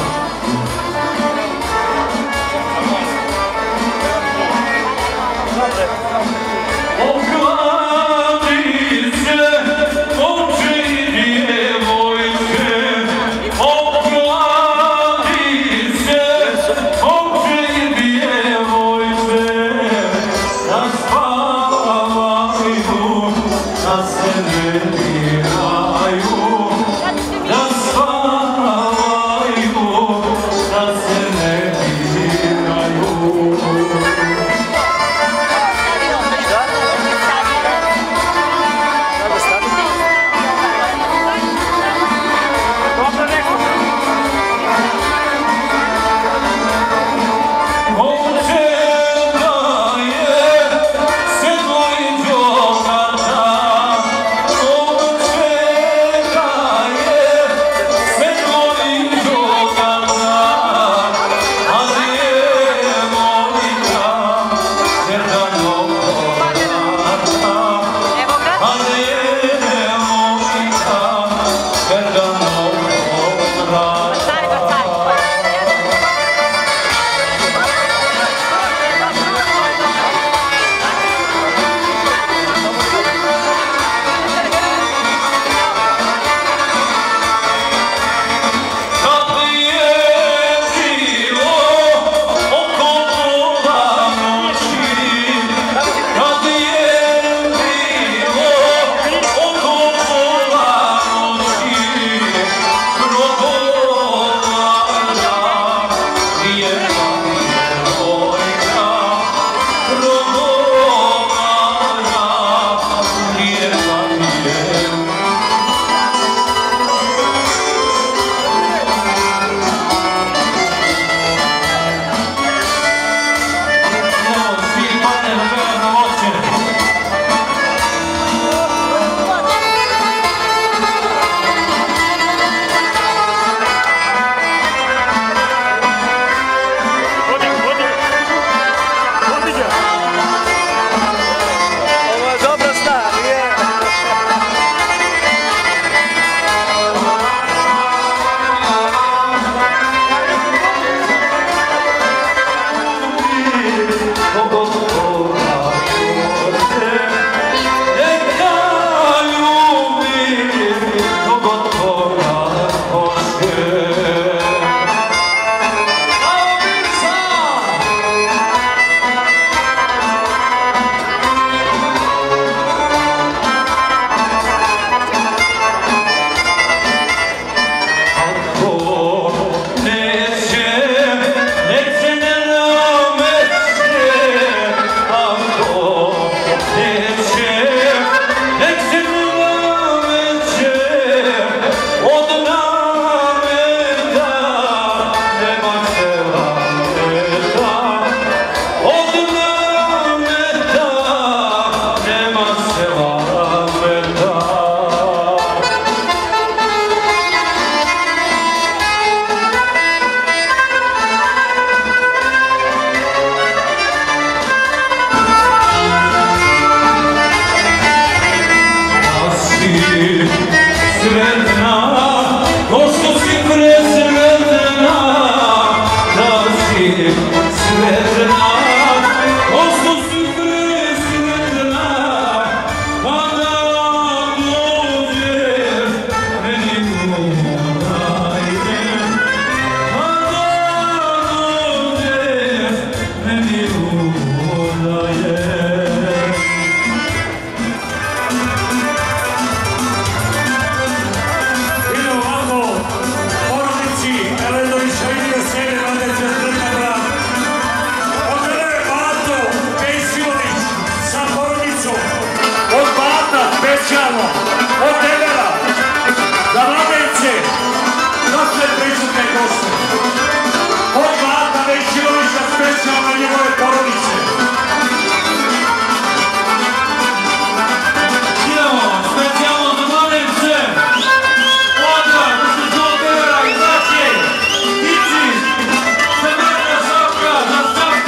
Za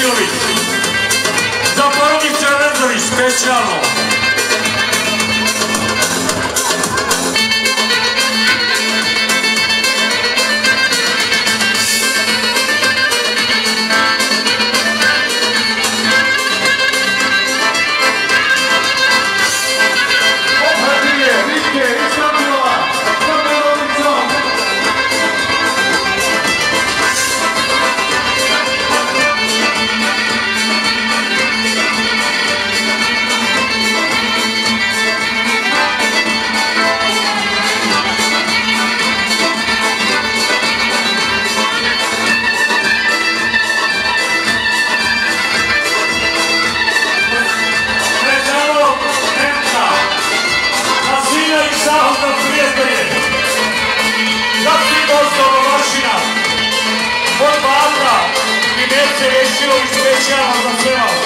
Ješilović. Za porodice Rezović specijalno. Od Batra i Nece Ješilović specijalno za sve vas.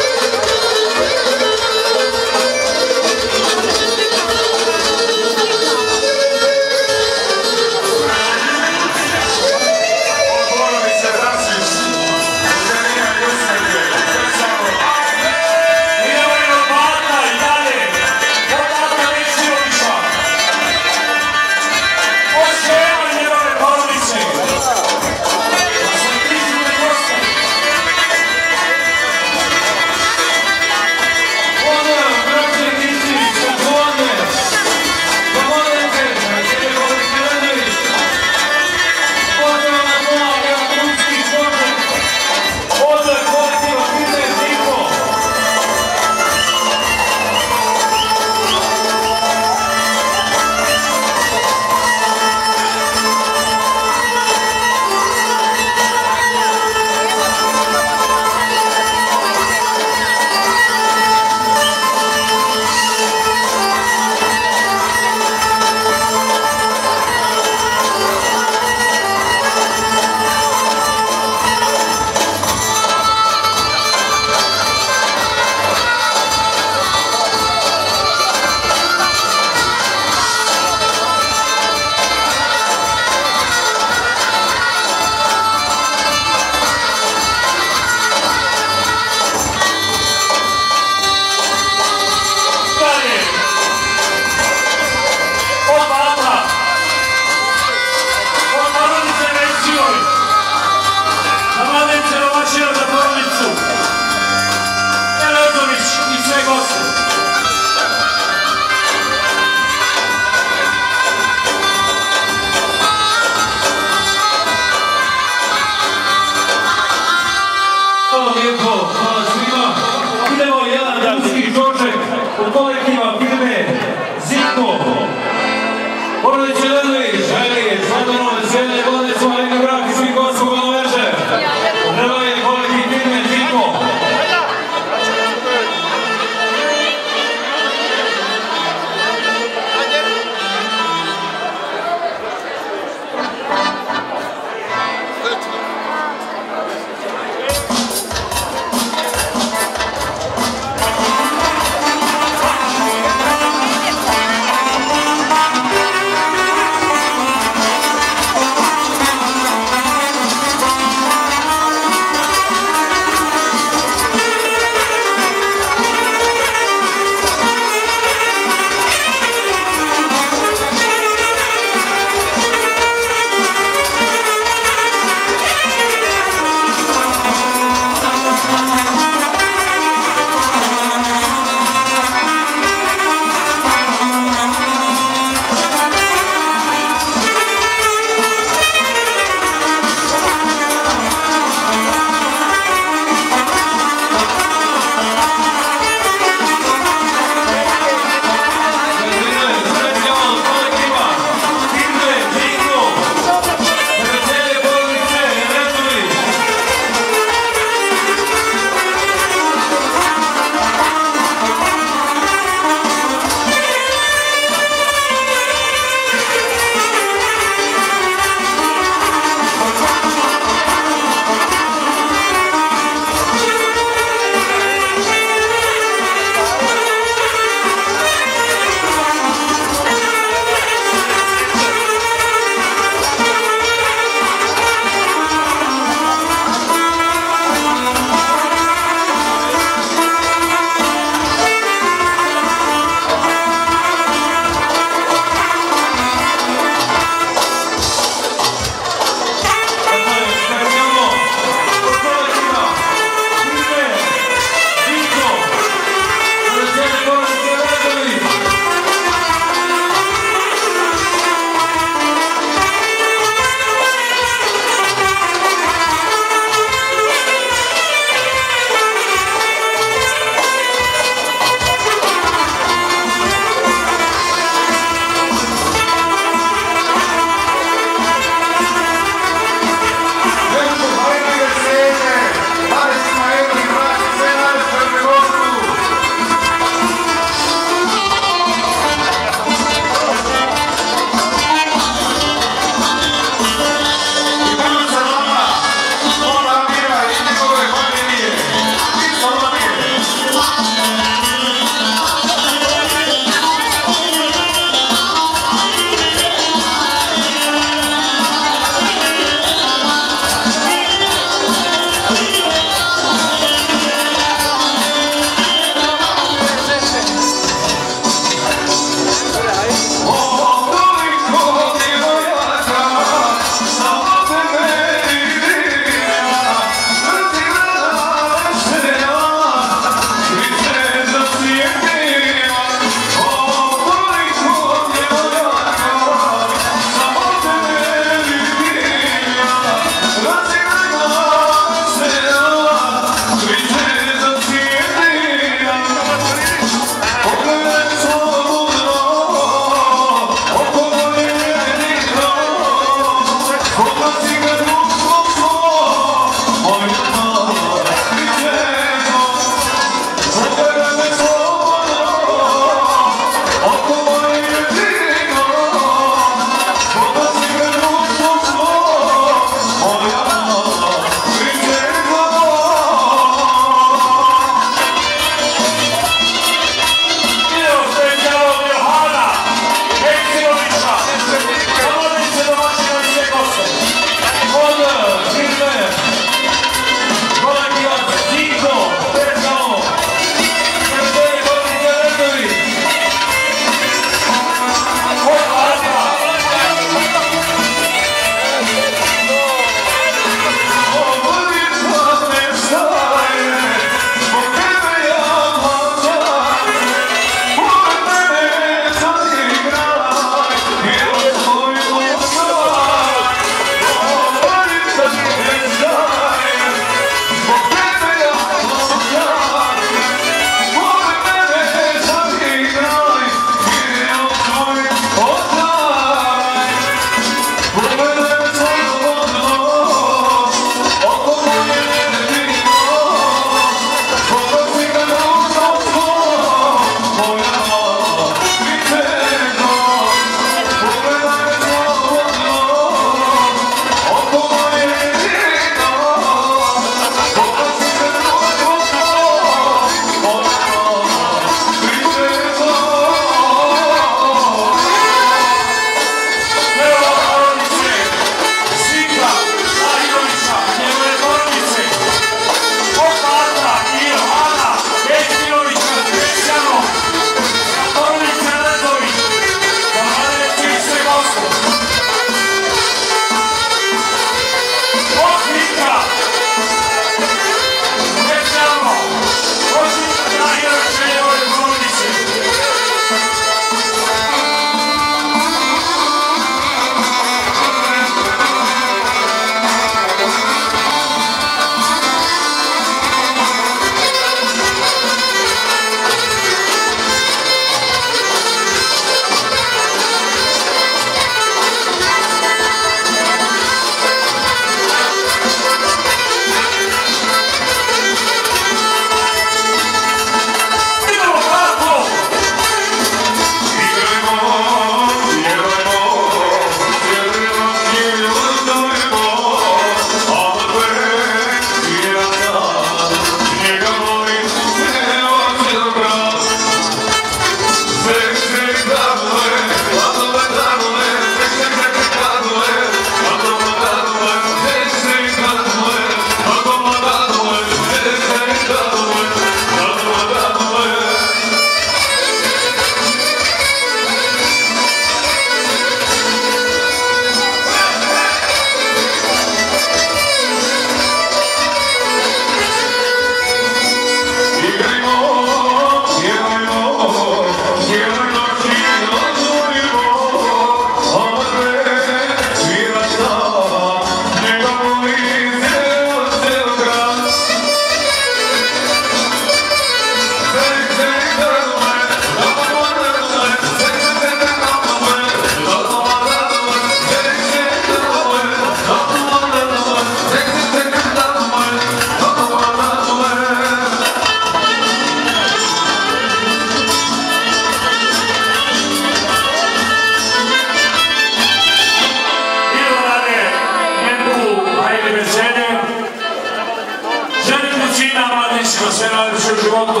vam sve najljepše u životu.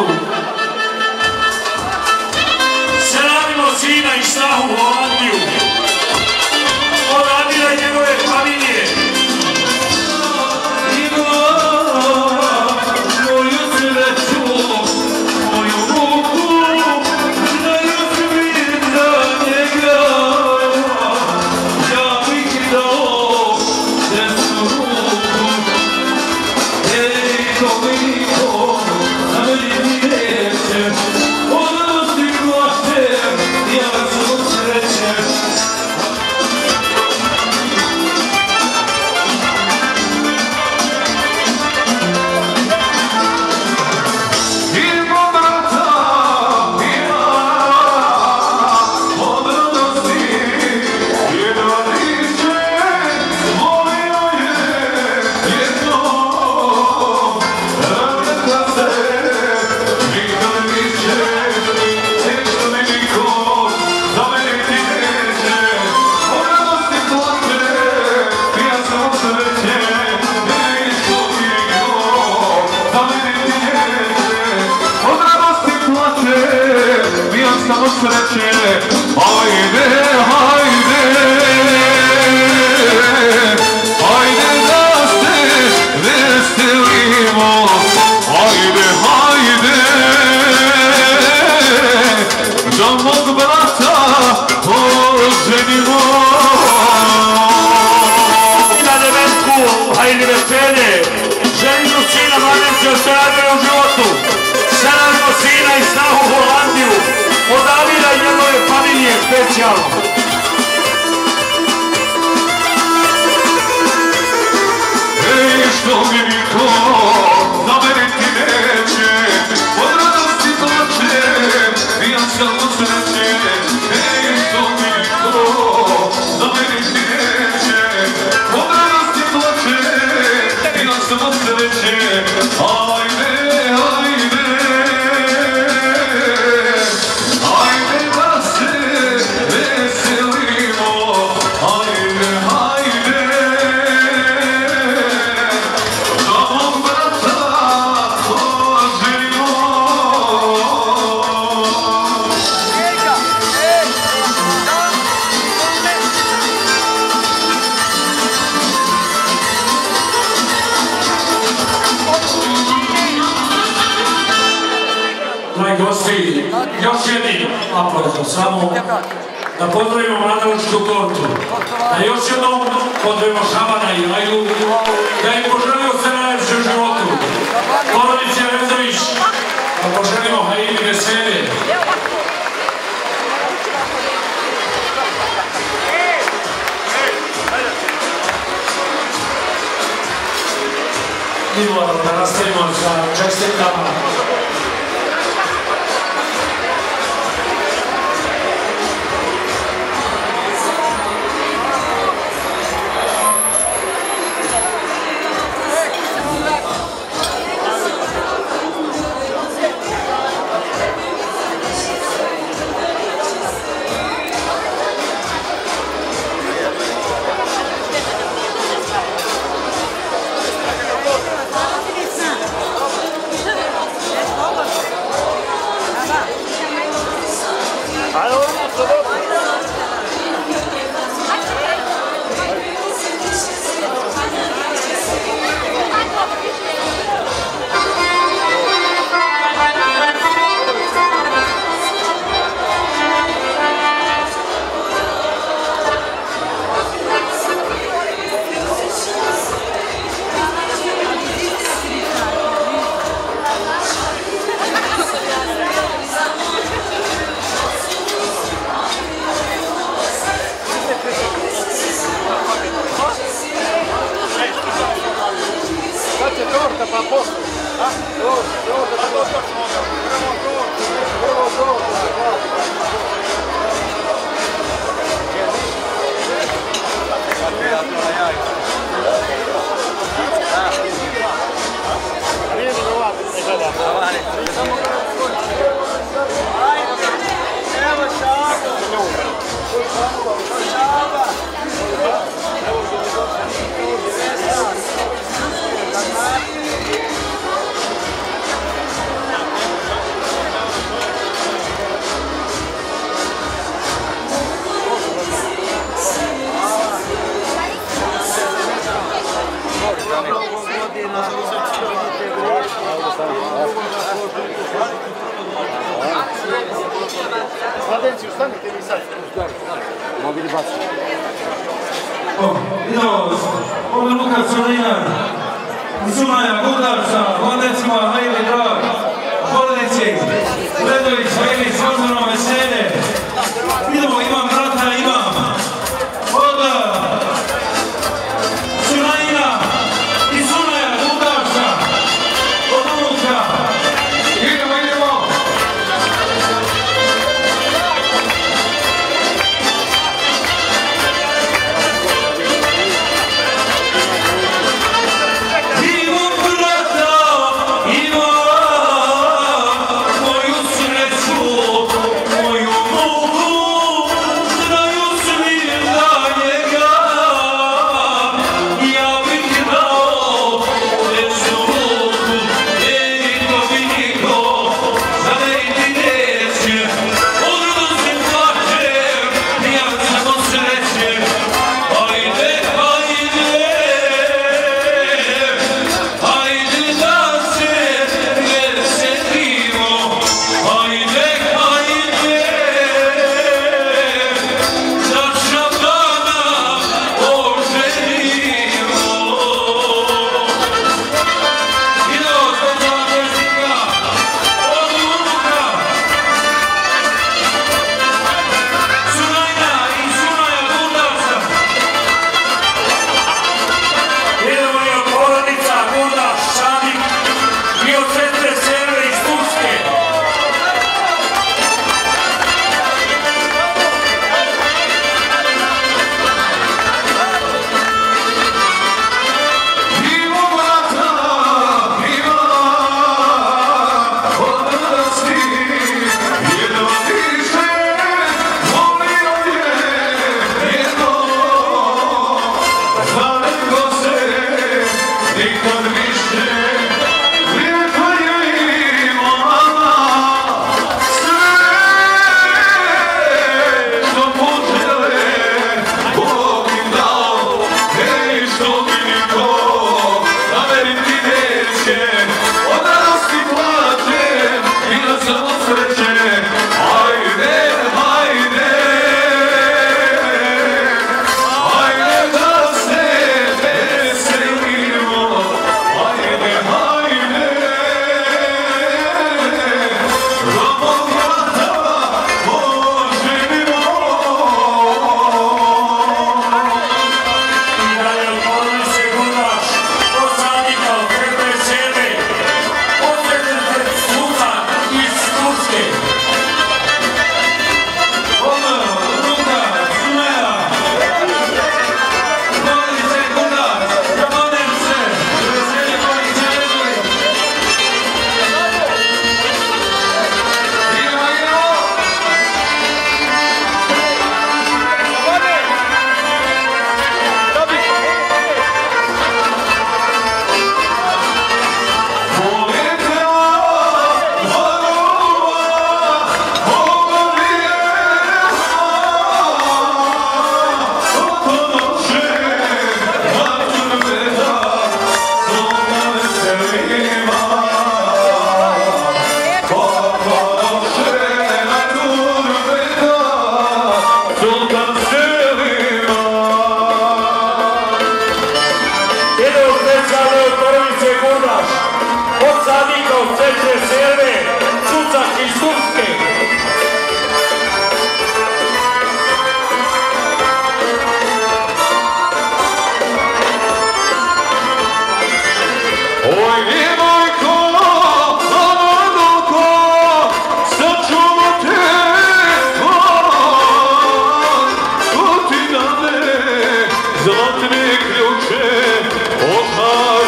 Selamimo sina i snahu u Holandiju. Od Adira i njegove familije. Samo da pozdravimo Mladenovačku tortu, da još jednom pozdravimo Šabana i Lajlu, da im poželimo sve najljepše u životu. Porodice Rezović, da poželimo Haini veselje. Mi moramo da nastavimo sa čestitkama. Mladenci, ustanite vi sad. Mobili baci. Idemo, ovdje Luka Solinar, Sunaja, Gudarca, Mladencima, Hajli, Drag, Porodici, Ledović, Hajli, Svazano, Veselje. Idemo, imam brata, imam. Od Sunajina i Sunaja, Gudarca, od Luka. Idemo, idemo.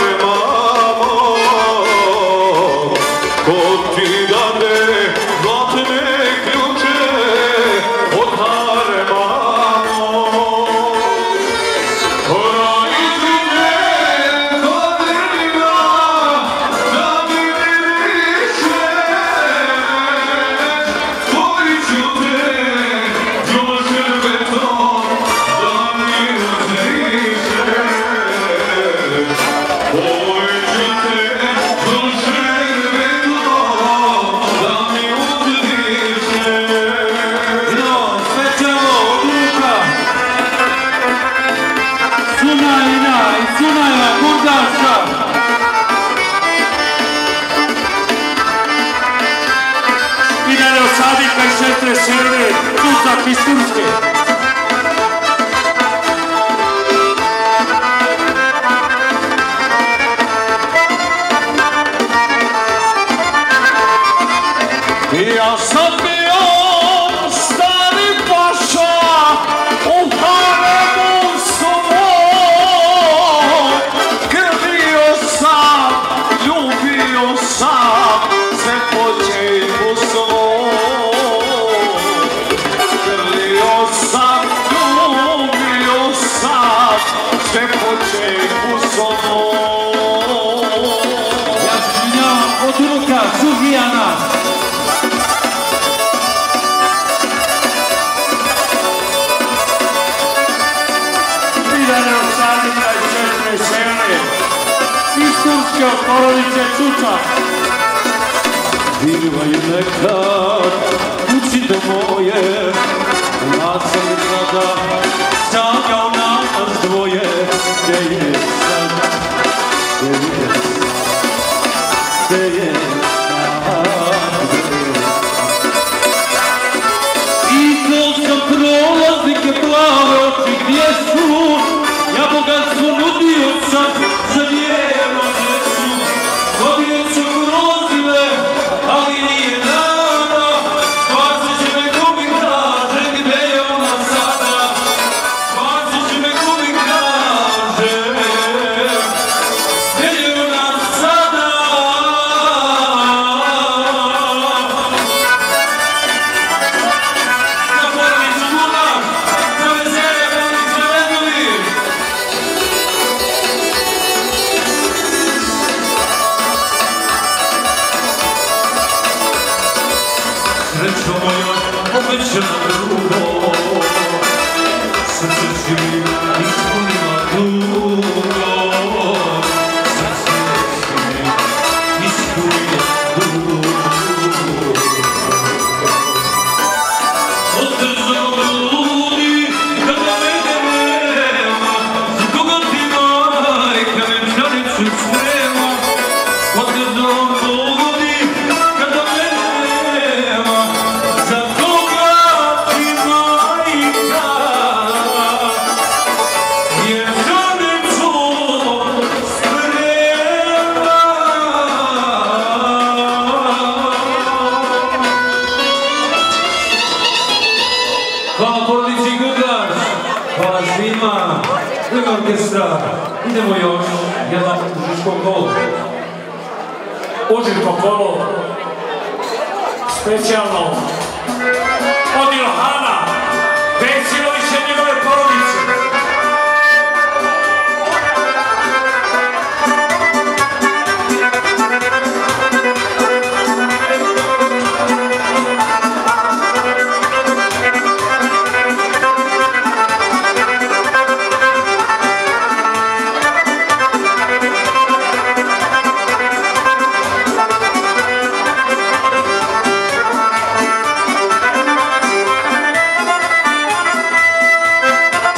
Ti da ne četiri sirve, Tucak iz Turske. Ja sam bio stari paša u haremu svoj, krvio sam, ljubio sam, sve po džepu svoj. Krvio sam, ljubio sam, sve po džepu svoj. Ja se izvinjavam od unuka Sugijana. Iz Turske od porodice Čučak. Bilo je nekad kući do moje, ja sam tada sanjao nas dvoje. Gdje je sad, gdje je sad, gdje je sad. I to sam prolaznike plave oči, gdje su? Ja bogatstvo nudio sam za vjerno djecu. Godine su grozile, ali nije dana. Spacit će me gubi kaže, gdje je ona sada? Spacit će me gubi kaže, gdje je ona sada? Na porodicu Gulag, za veselje porodice Vedovi. Srećo moja, obećana drugo, srce živi ispunila dugo. Srce živi ispunila dugo. Otežano ludi, kada mene nema, za koga ti majka venčanicu sprema. Otežano ludi, kada mene nema, za koga ti majka venčanicu sprema. Hvala porodici Gugaš, hvala svima, Liga orkestra. Idemo još jedan užičko kolo. Užičko kolo, specijalno od Ilhana Vesilovića i njegove porodice. Thank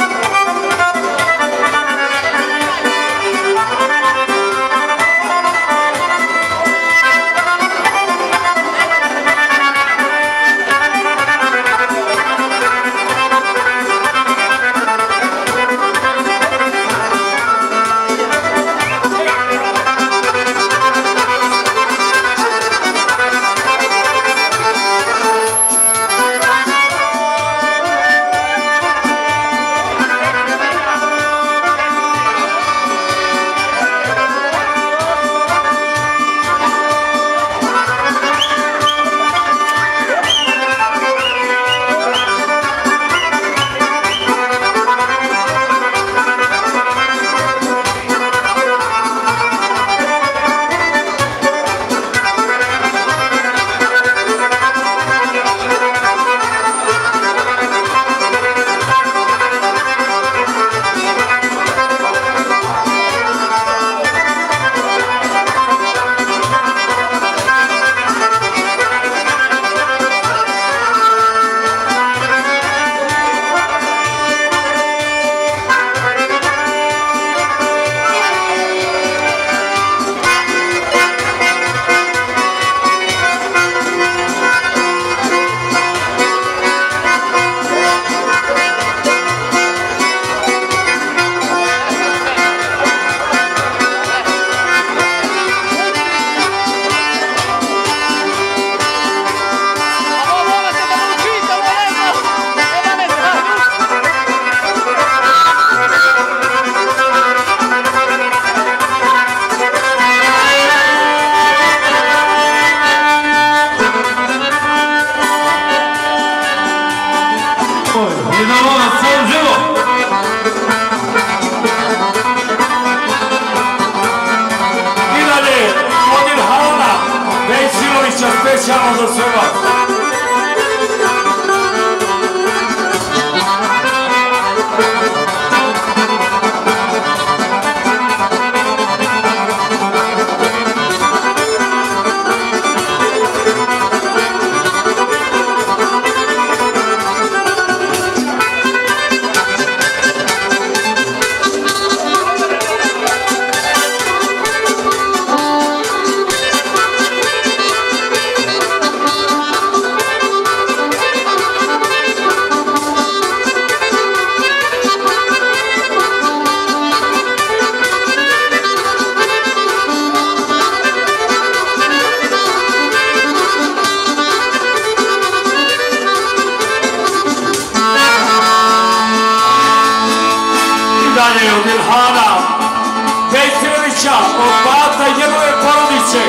od Ilhana Vejtirovića, od Bata i njegove porodice.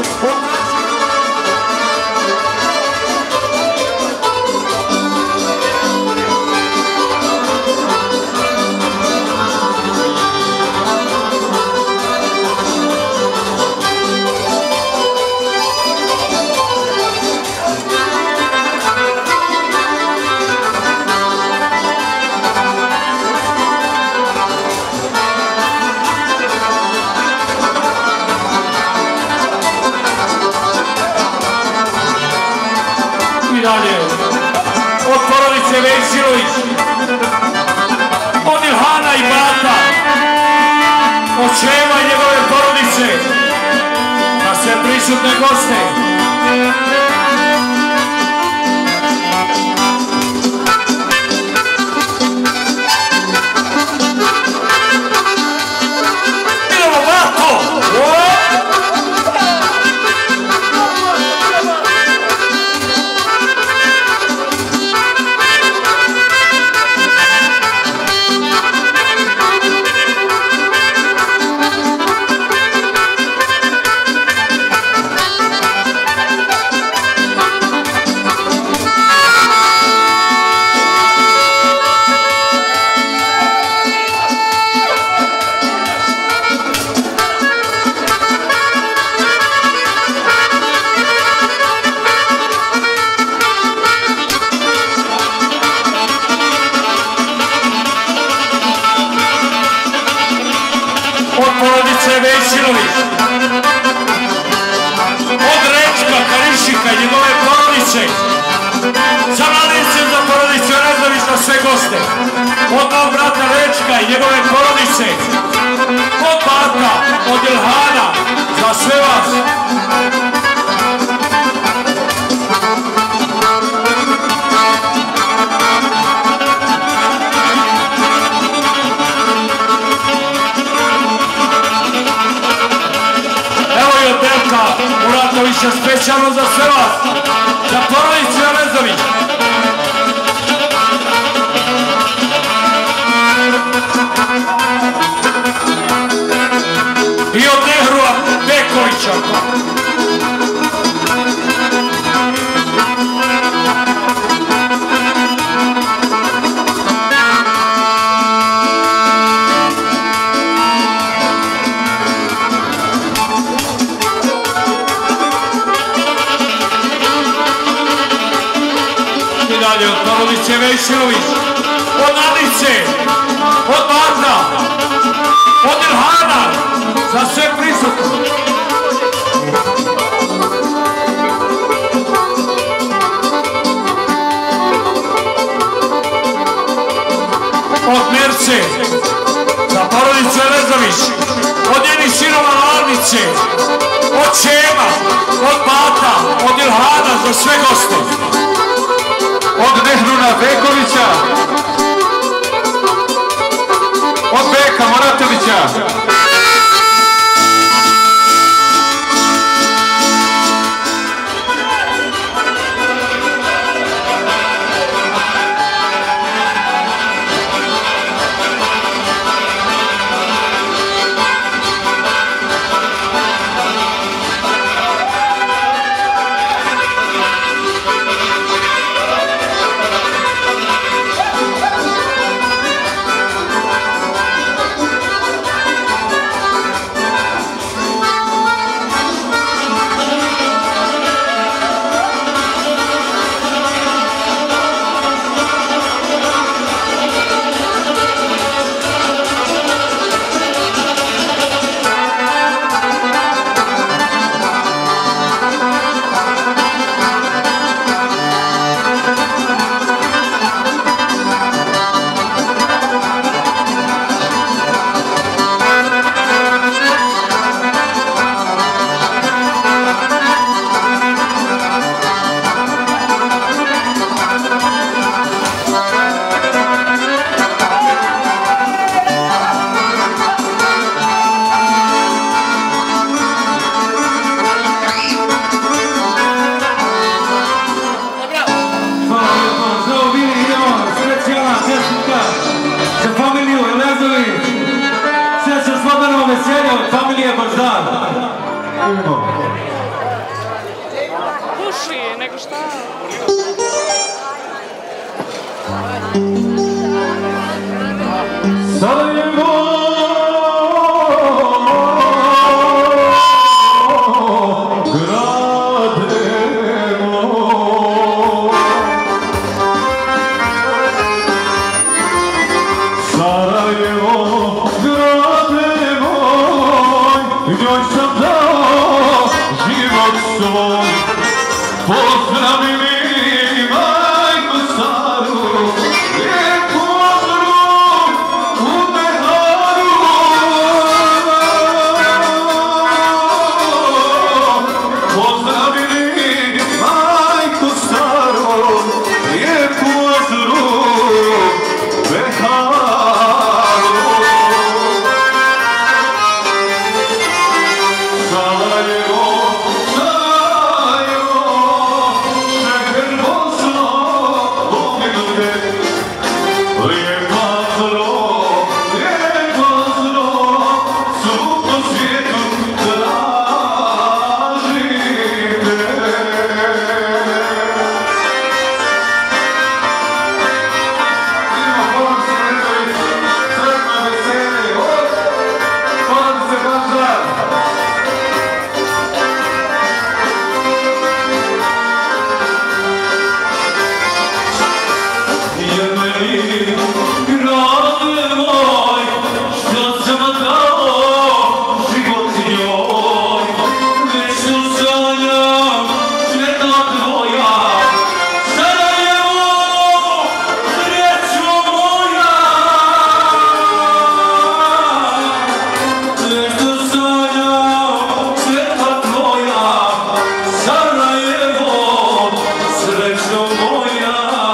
Od porodice Vejsirović, od Ilhana i Bata, od Čeva i njegove porodice, na sve prisutne goste. Idemo Bato! Vejsirović, od Rečka, Karišika i njegove porodice, za mladencem za porodicu Rezović na sve goste, od mog brata Rečka i njegove porodice, od Bata, od Ilhana, za sve vas. Muratovića specijalno za sve vas, za porodicu Rezović. I od Nehrua Bekovića. Od porodice Vejsirović, od Nadice, od Bata, od Ilhana, za sve prisutno. Od Merce, za porodicu Rezović, od njenih sinova Lavnice, od Čema, od Bata, od Ilhana, za sve goste. Od Nehruna Bekovića, od Beka Muratovića, je baš dan. Puši, nego šta? Sarajevo, grade moj. Sarajevo, grade moj, njoj sam dao život svoj. Pozdravili majku staru, lijep pozdrav u Beharu. Pozdravili majku staru, lijep pozdrav u Beharu. Sarajevo, Sarajevo, šeher Bosno, pominute. Lijep pozdrav, lijep pozdrav, svud po svijetu tražite. Idemo, hvala se Nedović, sretno veselje, hvala se Bažar. Jer meni, grade moj, što sam dao život njoj, već sanjam svjetla tvoja. Sarajevo, srećo moja, već sanjam svjetla tvoja. Sarajevo, srećo moja.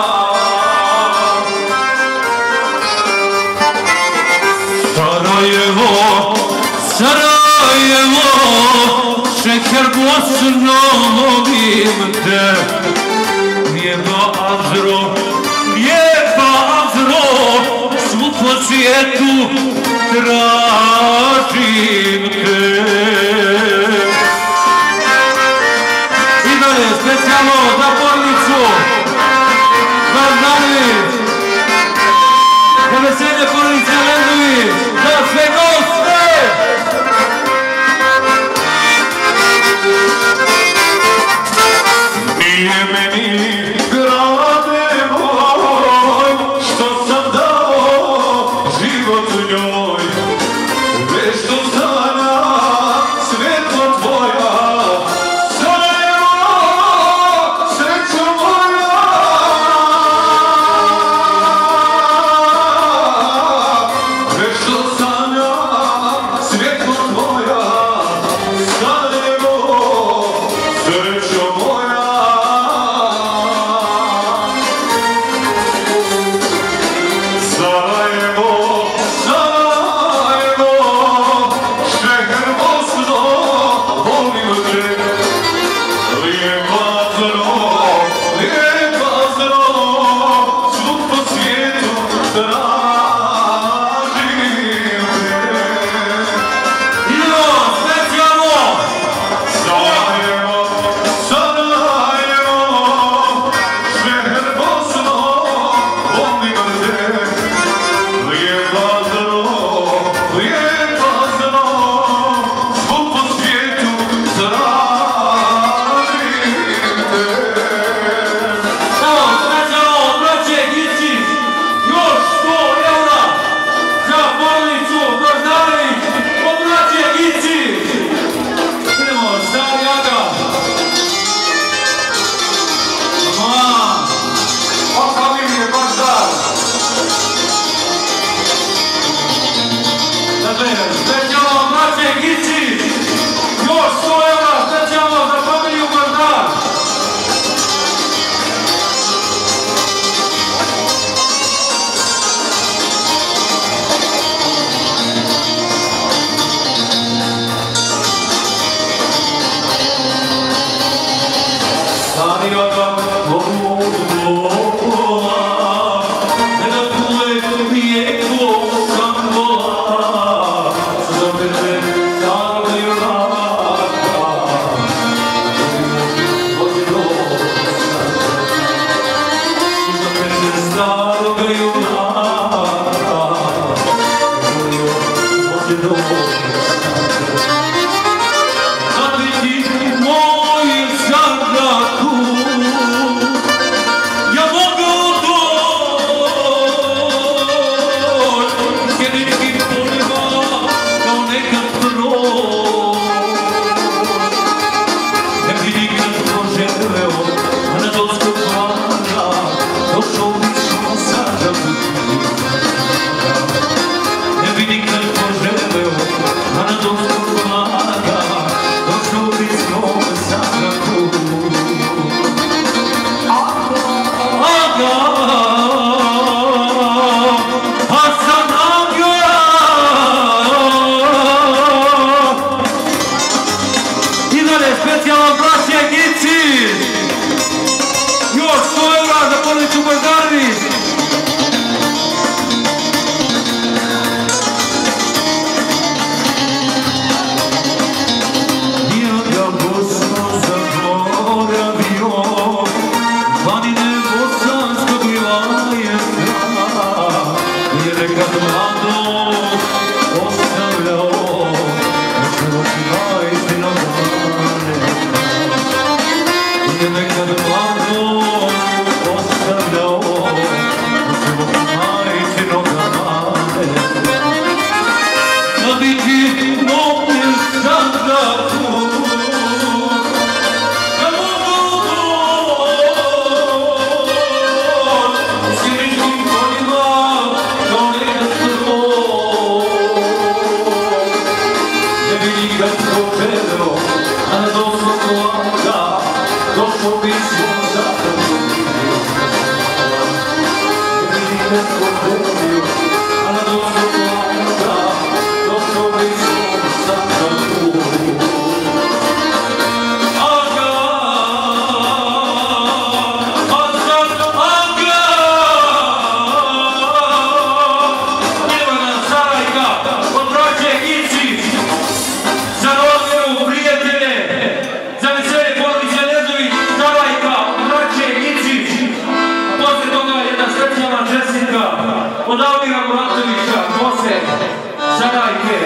Sarajevo, Sarajevo, šeher Bosno, volim te. Lijepa Azro, lijepa Azro, svud po svijetu tražim te. I dalje, specijalno za porodicu, Gardanović, za veselje porodice Lendović, za sve goste! Nije meni, grade moj, što sam dao život njoj, već do sana svetlo tvoja. Sarajevo, srećo moja, već do sana svetlo tvoja. Sarajevo, srećo moja. Sarajevo, Sarajevo, šeher Bosno, volim te. Lijep pozdrav, lijep pozdrav, svud po svijetu tražim te. Idemo, specijalno! Sarajevo, Sarajevo, šeher Bosno, volim te. Lijep pozdrav, lijep pozdrav, svud po svijetu tražim te. Evo, specijalno od braće Gici, još sto eura za porodicu Gordanović od braće Gici. Idemo, stari Aga. Mama, opali mi je baš dar. Dakle, specijalno od braće Gici, još sto eura specijalno za familiju Gordanović. Stari Aga, od vola, ne da uvek mlijeko sam vola. Od Almira Muratovića, Kose, Zadajke,